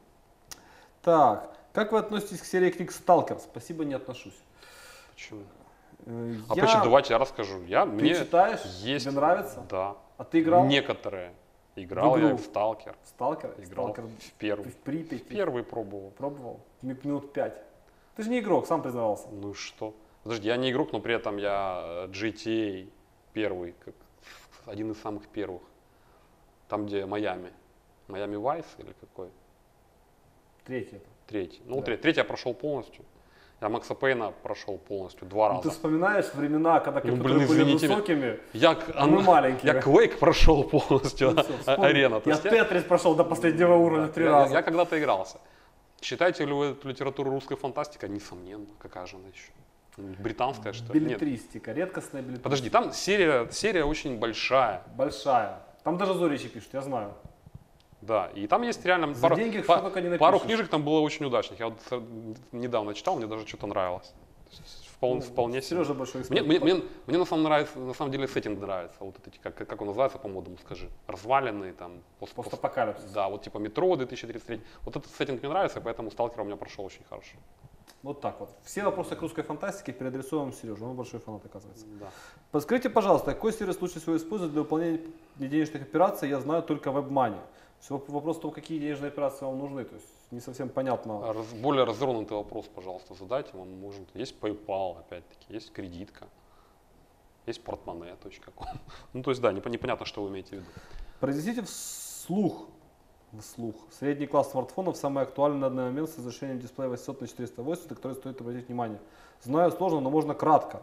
Так, как вы относитесь к серии книг «Сталкер»? Спасибо, не отношусь. Почему? Я... Почему? Давайте я расскажу. Ты Мне читаешь? есть... Тебе нравится? Да. А ты играл? Некоторые. Играл я в Сталкер. Сталкер? Играл Сталкер в первый. в Припяти? Первый пробовал. Пробовал? Минут 5. Ты же не игрок, сам признавался. Ну и что? Подожди, я не игрок, но при этом я GTA первый, как один из самых первых. Там, где Майами. Майами Вайс или какой? Третий это. Третий. Ну, Да. третий я прошел полностью. Я Макса Пейна прошел полностью 2 раза. Ты вспоминаешь времена, когда компьютеры блин, были извините высокими, Я, а мы маленькие. я Quake прошел полностью, Ну всё, вспомни. арена. То Я есть Тетрис прошел до последнего уровня 3 раза. я когда-то игрался. Считаете ли вы эту литературу русской фантастикой? Несомненно. Какая же она еще? Британская, что ли? Нет. Беллетристика, редкостная беллетристика. Подожди, там серия очень большая. Большая. Там даже Зоричи пишут, я знаю. Да, и там есть реально За деньги что только не пару напишешь. книжек там было очень удачных. Я вот недавно читал, мне даже что-то нравилось. То есть вполне себе. Сережа большой эксперт. Мне на самом деле сеттинг нравится. Вот эти, как он называется по-модному, скажи. Разваленные там. Постапокалипсис. Да, вот типа метро 2033. Вот этот сеттинг мне нравится, поэтому Сталкер у меня прошел очень хорошо. Вот так вот. Все вопросы к русской фантастике переадресуем Сереже. Он большой фанат, оказывается. Да. Подскажите, пожалуйста, какой сервис лучше всего использовать для выполнения денежных операций? Я знаю только WebMoney. Вопрос в том, какие денежные операции вам нужны. То есть не совсем понятно. Более развернутый вопрос, пожалуйста, задайте. Вам может. Есть PayPal, опять-таки, есть кредитка, есть portmoney.com. Ну, то есть, да, непонятно, что вы имеете в виду. Произнесите вслух средний класс смартфонов, самый актуальный на данный момент с разрешением дисплея 800 на 480, на который стоит обратить внимание. Знаю, сложно, но можно кратко.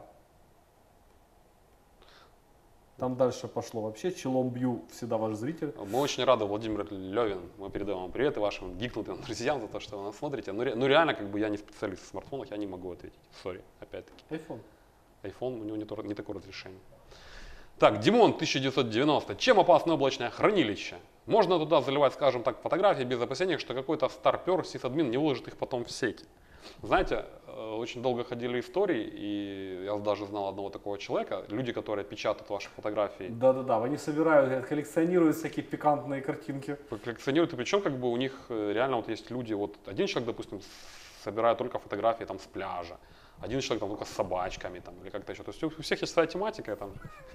Там дальше пошло вообще. Челом бью, всегда ваш зритель. Мы очень рады, Владимир Левин. Мы передаем вам привет и вашим гикнутым друзьям за то, что вы нас смотрите. Ну реально, как бы я не специалист в смартфонах, я не могу ответить. Сори, опять-таки. iPhone, у него не такое разрешение. Так, Димон 1990. Чем опасно облачное хранилище? Можно туда заливать, скажем так, фотографии без опасения, что какой-то старпер, сисадмин не выложит их потом в сети. Знаете, очень долго ходили истории, и я даже знал одного такого человека, люди, которые печатают ваши фотографии. Да-да-да, они собирают, коллекционируют всякие пикантные картинки. Коллекционируют, и причем как бы у них реально вот есть люди, вот один человек, допустим, собирает только фотографии там с пляжа, один человек там только с собачками там, или как-то еще. То есть у всех есть своя тематика там.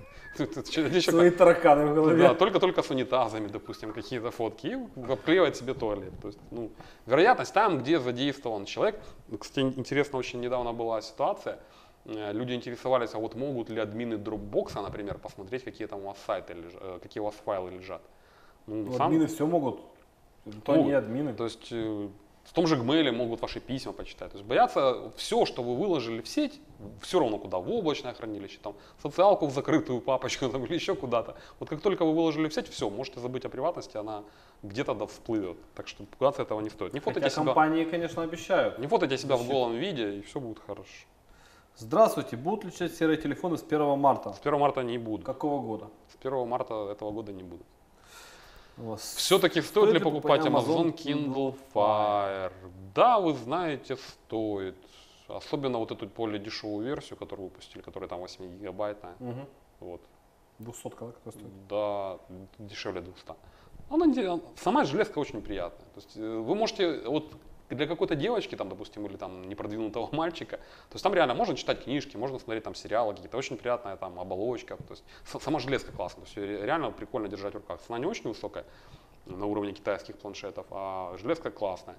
Свои тараканы в голове. Да, только с унитазами, допустим, какие-то фотки, и обклеивает себе туалет. То есть, ну, вероятность там, где задействован человек. Кстати, интересно, очень недавно была ситуация. Люди интересовались, а вот могут ли админы Dropbox, например, посмотреть, какие там у вас сайты лежат, какие у вас файлы лежат. Ну, админы все могут. То они админы. То есть в том же Gmail могут ваши письма почитать. То есть боятся все, что вы выложили в сеть, все равно куда, в облачное хранилище, там, социалку в закрытую папочку там, или еще куда-то. Вот как только вы выложили в сеть, все, можете забыть о приватности, она где-то да всплывет. Так что пугаться этого не стоит. Не фотайте Хотя компании, конечно, обещают. Не фотайте себя в голом виде, и все будет хорошо. Здравствуйте, будут ли сейчас серые телефоны с 1 марта? С 1 марта не будут. Какого года? С 1 марта этого года не будут. Все-таки стоит ли покупать Amazon Kindle Fire? Да, вы знаете, стоит. Особенно вот эту более дешевую версию, которую выпустили, которая там 8 гигабайтная. Угу. Вот. 200 какая стоит? Да, дешевле 200. Она, сама железка очень приятная. То есть вы можете, вот для какой-то девочки, там, допустим, или там непродвинутого мальчика, то есть там реально можно читать книжки, можно смотреть там сериалы какие-то, очень приятная там оболочка, то есть сама железка классная, то есть реально прикольно держать в руках. Цена не очень высокая на уровне китайских планшетов, а железка классная.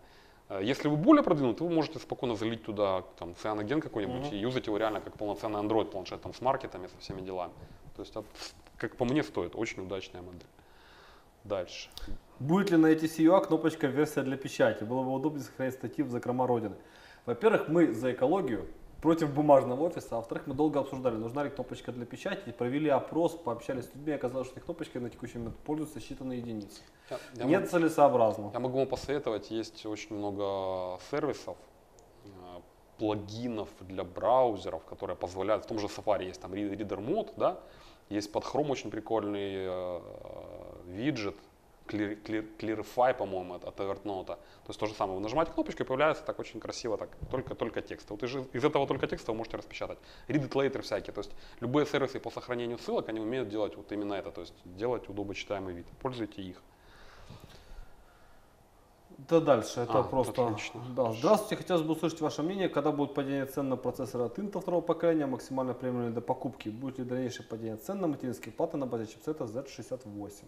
Если вы более продвинуты, вы можете спокойно залить туда там, цианоген какой-нибудь и юзать его реально как полноценный Android планшет там, с маркетами, со всеми делами. То есть, как по мне, стоит. Очень удачная модель. Дальше. Будет ли на ETC.ua кнопочка версия для печати? Было бы удобнее сохранять статьи в закрома Родины. Во-первых, мы за экологию против бумажного офиса, а во-вторых, мы долго обсуждали, нужна ли кнопочка для печати, провели опрос, пообщались с людьми, оказалось, что этой кнопочкой на текущий момент пользуются считанные единицы. Нет целесообразно. Я могу вам посоветовать, есть очень много сервисов, плагинов для браузеров, которые позволяют, в том же Safari есть там Reader Mode, да, есть под Chrome очень прикольный виджет, Clarify, по-моему, от Evernote. То есть то же самое, вы нажимаете кнопочку и появляется так очень красиво, так, только текст. Вот из этого только текста вы можете распечатать. Read it later всякие, то есть любые сервисы по сохранению ссылок, они умеют делать вот именно это, то есть делать удобочитаемый вид. Пользуйтесь их. Да дальше, это просто... Отлично. Да. Здравствуйте, хотелось бы услышать ваше мнение, когда будет падение цен на процессоры от Intel второго поколения, максимально приемлемо для покупки. Будет ли дальнейшее падение цен на материнские платы на базе чипсета Z68?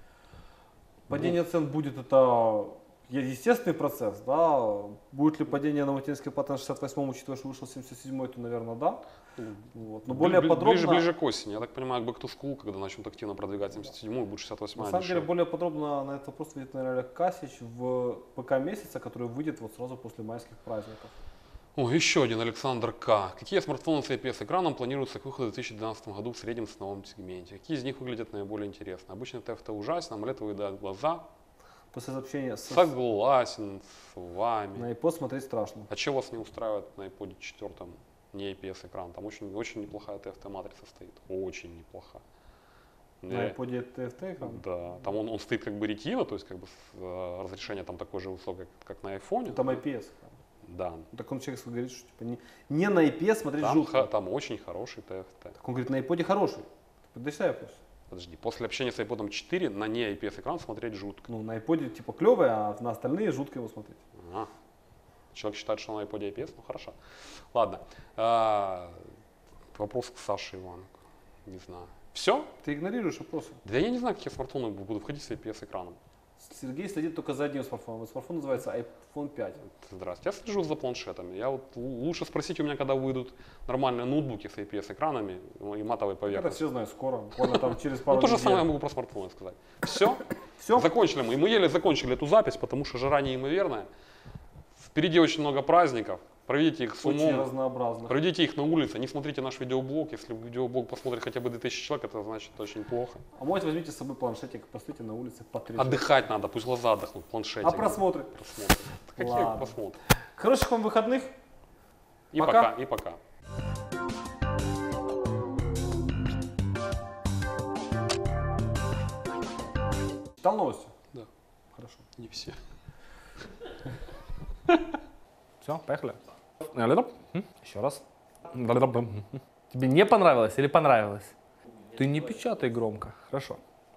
Падение цен будет, это естественный процесс, да. Будет ли падение на материнские платы на 68, учитывая, что вышел 77, то, наверное, да. Вот. Но более подробно... Ближе к осени. Я так понимаю, Back to School, когда начнут активно продвигать 77-ю, будет 68-я. На самом деле, более подробно на этот вопрос ответит, наверное, Олег Касич в ПК месяца, который выйдет вот сразу после майских праздников. О, еще один Александр К. Какие смартфоны с IPS-экраном планируются к выходу в 2012 году в среднем ценовом сегменте? Какие из них выглядят наиболее интересно? Обычно TFT ужасно, AMOLED выедает глаза. После сообщения Согласен с вами. На iPod смотреть страшно. А что вас не устраивает на iPod 4 не IPS экран? Там очень неплохая TFT матрица стоит. Очень неплохая. На iPod TFT экран? Да. Там он стоит как бы ретина, то есть как бы разрешение там такое же высокое, как на iPhone. Там IPS. Да. Так он человек говорит, что типа не на IPS смотреть там, жутко. Там очень хороший TFT. Так он говорит, на iPod хороший. Подожди вопрос. Подожди, после общения с iPod 4 на не IPS экран смотреть жутко. Ну, на iPod типа клевый, а на остальные жутко его смотреть. Ага. Человек считает, что на iPod IPS, ну хорошо. Ладно. Вопрос к Саше Иванку. Не знаю. Все? Ты игнорируешь вопросы? Да я не знаю, какие смартфоны будут входить с IPS экраном. Сергей следит только за одним смартфоном. Смартфон называется iPhone 5. Здравствуйте. Я слежу за планшетами. Я вот лучше спросите у меня, когда выйдут нормальные ноутбуки с IPS экранами и матовой Это поверхностью. все знаю, скоро. Буквально там через пару Ну, то же недель. самое я могу про смартфоны сказать. Все? Все? Закончили мы. И мы еле закончили эту запись, потому что жара неимоверная. Впереди очень много праздников. Проведите их с Очень умом. разнообразно. Проведите их на улице. Не смотрите наш видеоблог. Если видеоблог посмотрит хотя бы 2000 человек, это значит очень плохо. А может возьмите с собой планшетик, посмотрите на улице, потрясайте. Отдыхать надо, пусть глаза отдохнут, планшетик. А просмотры? Просмотры. Какие Ладно. просмотры? Хороших вам выходных. И Пока. пока, и пока. Читал новости? Да, Хорошо. не все. Все, поехали. Еще раз. Тебе не понравилось или понравилось? Ты не печатай громко. Хорошо.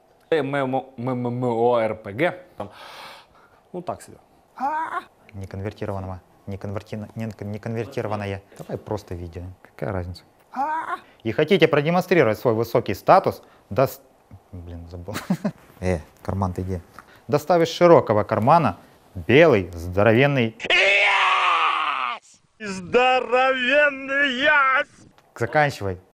ММО-РПГ. Ну так себе. Неконвертированного. Неконвертированное. Давай просто видео. Какая разница? И хотите продемонстрировать свой высокий статус? Блин, забыл. Карман, ты где? Достав из широкого кармана белый здоровенный... Здоровенный ясь! Заканчивай.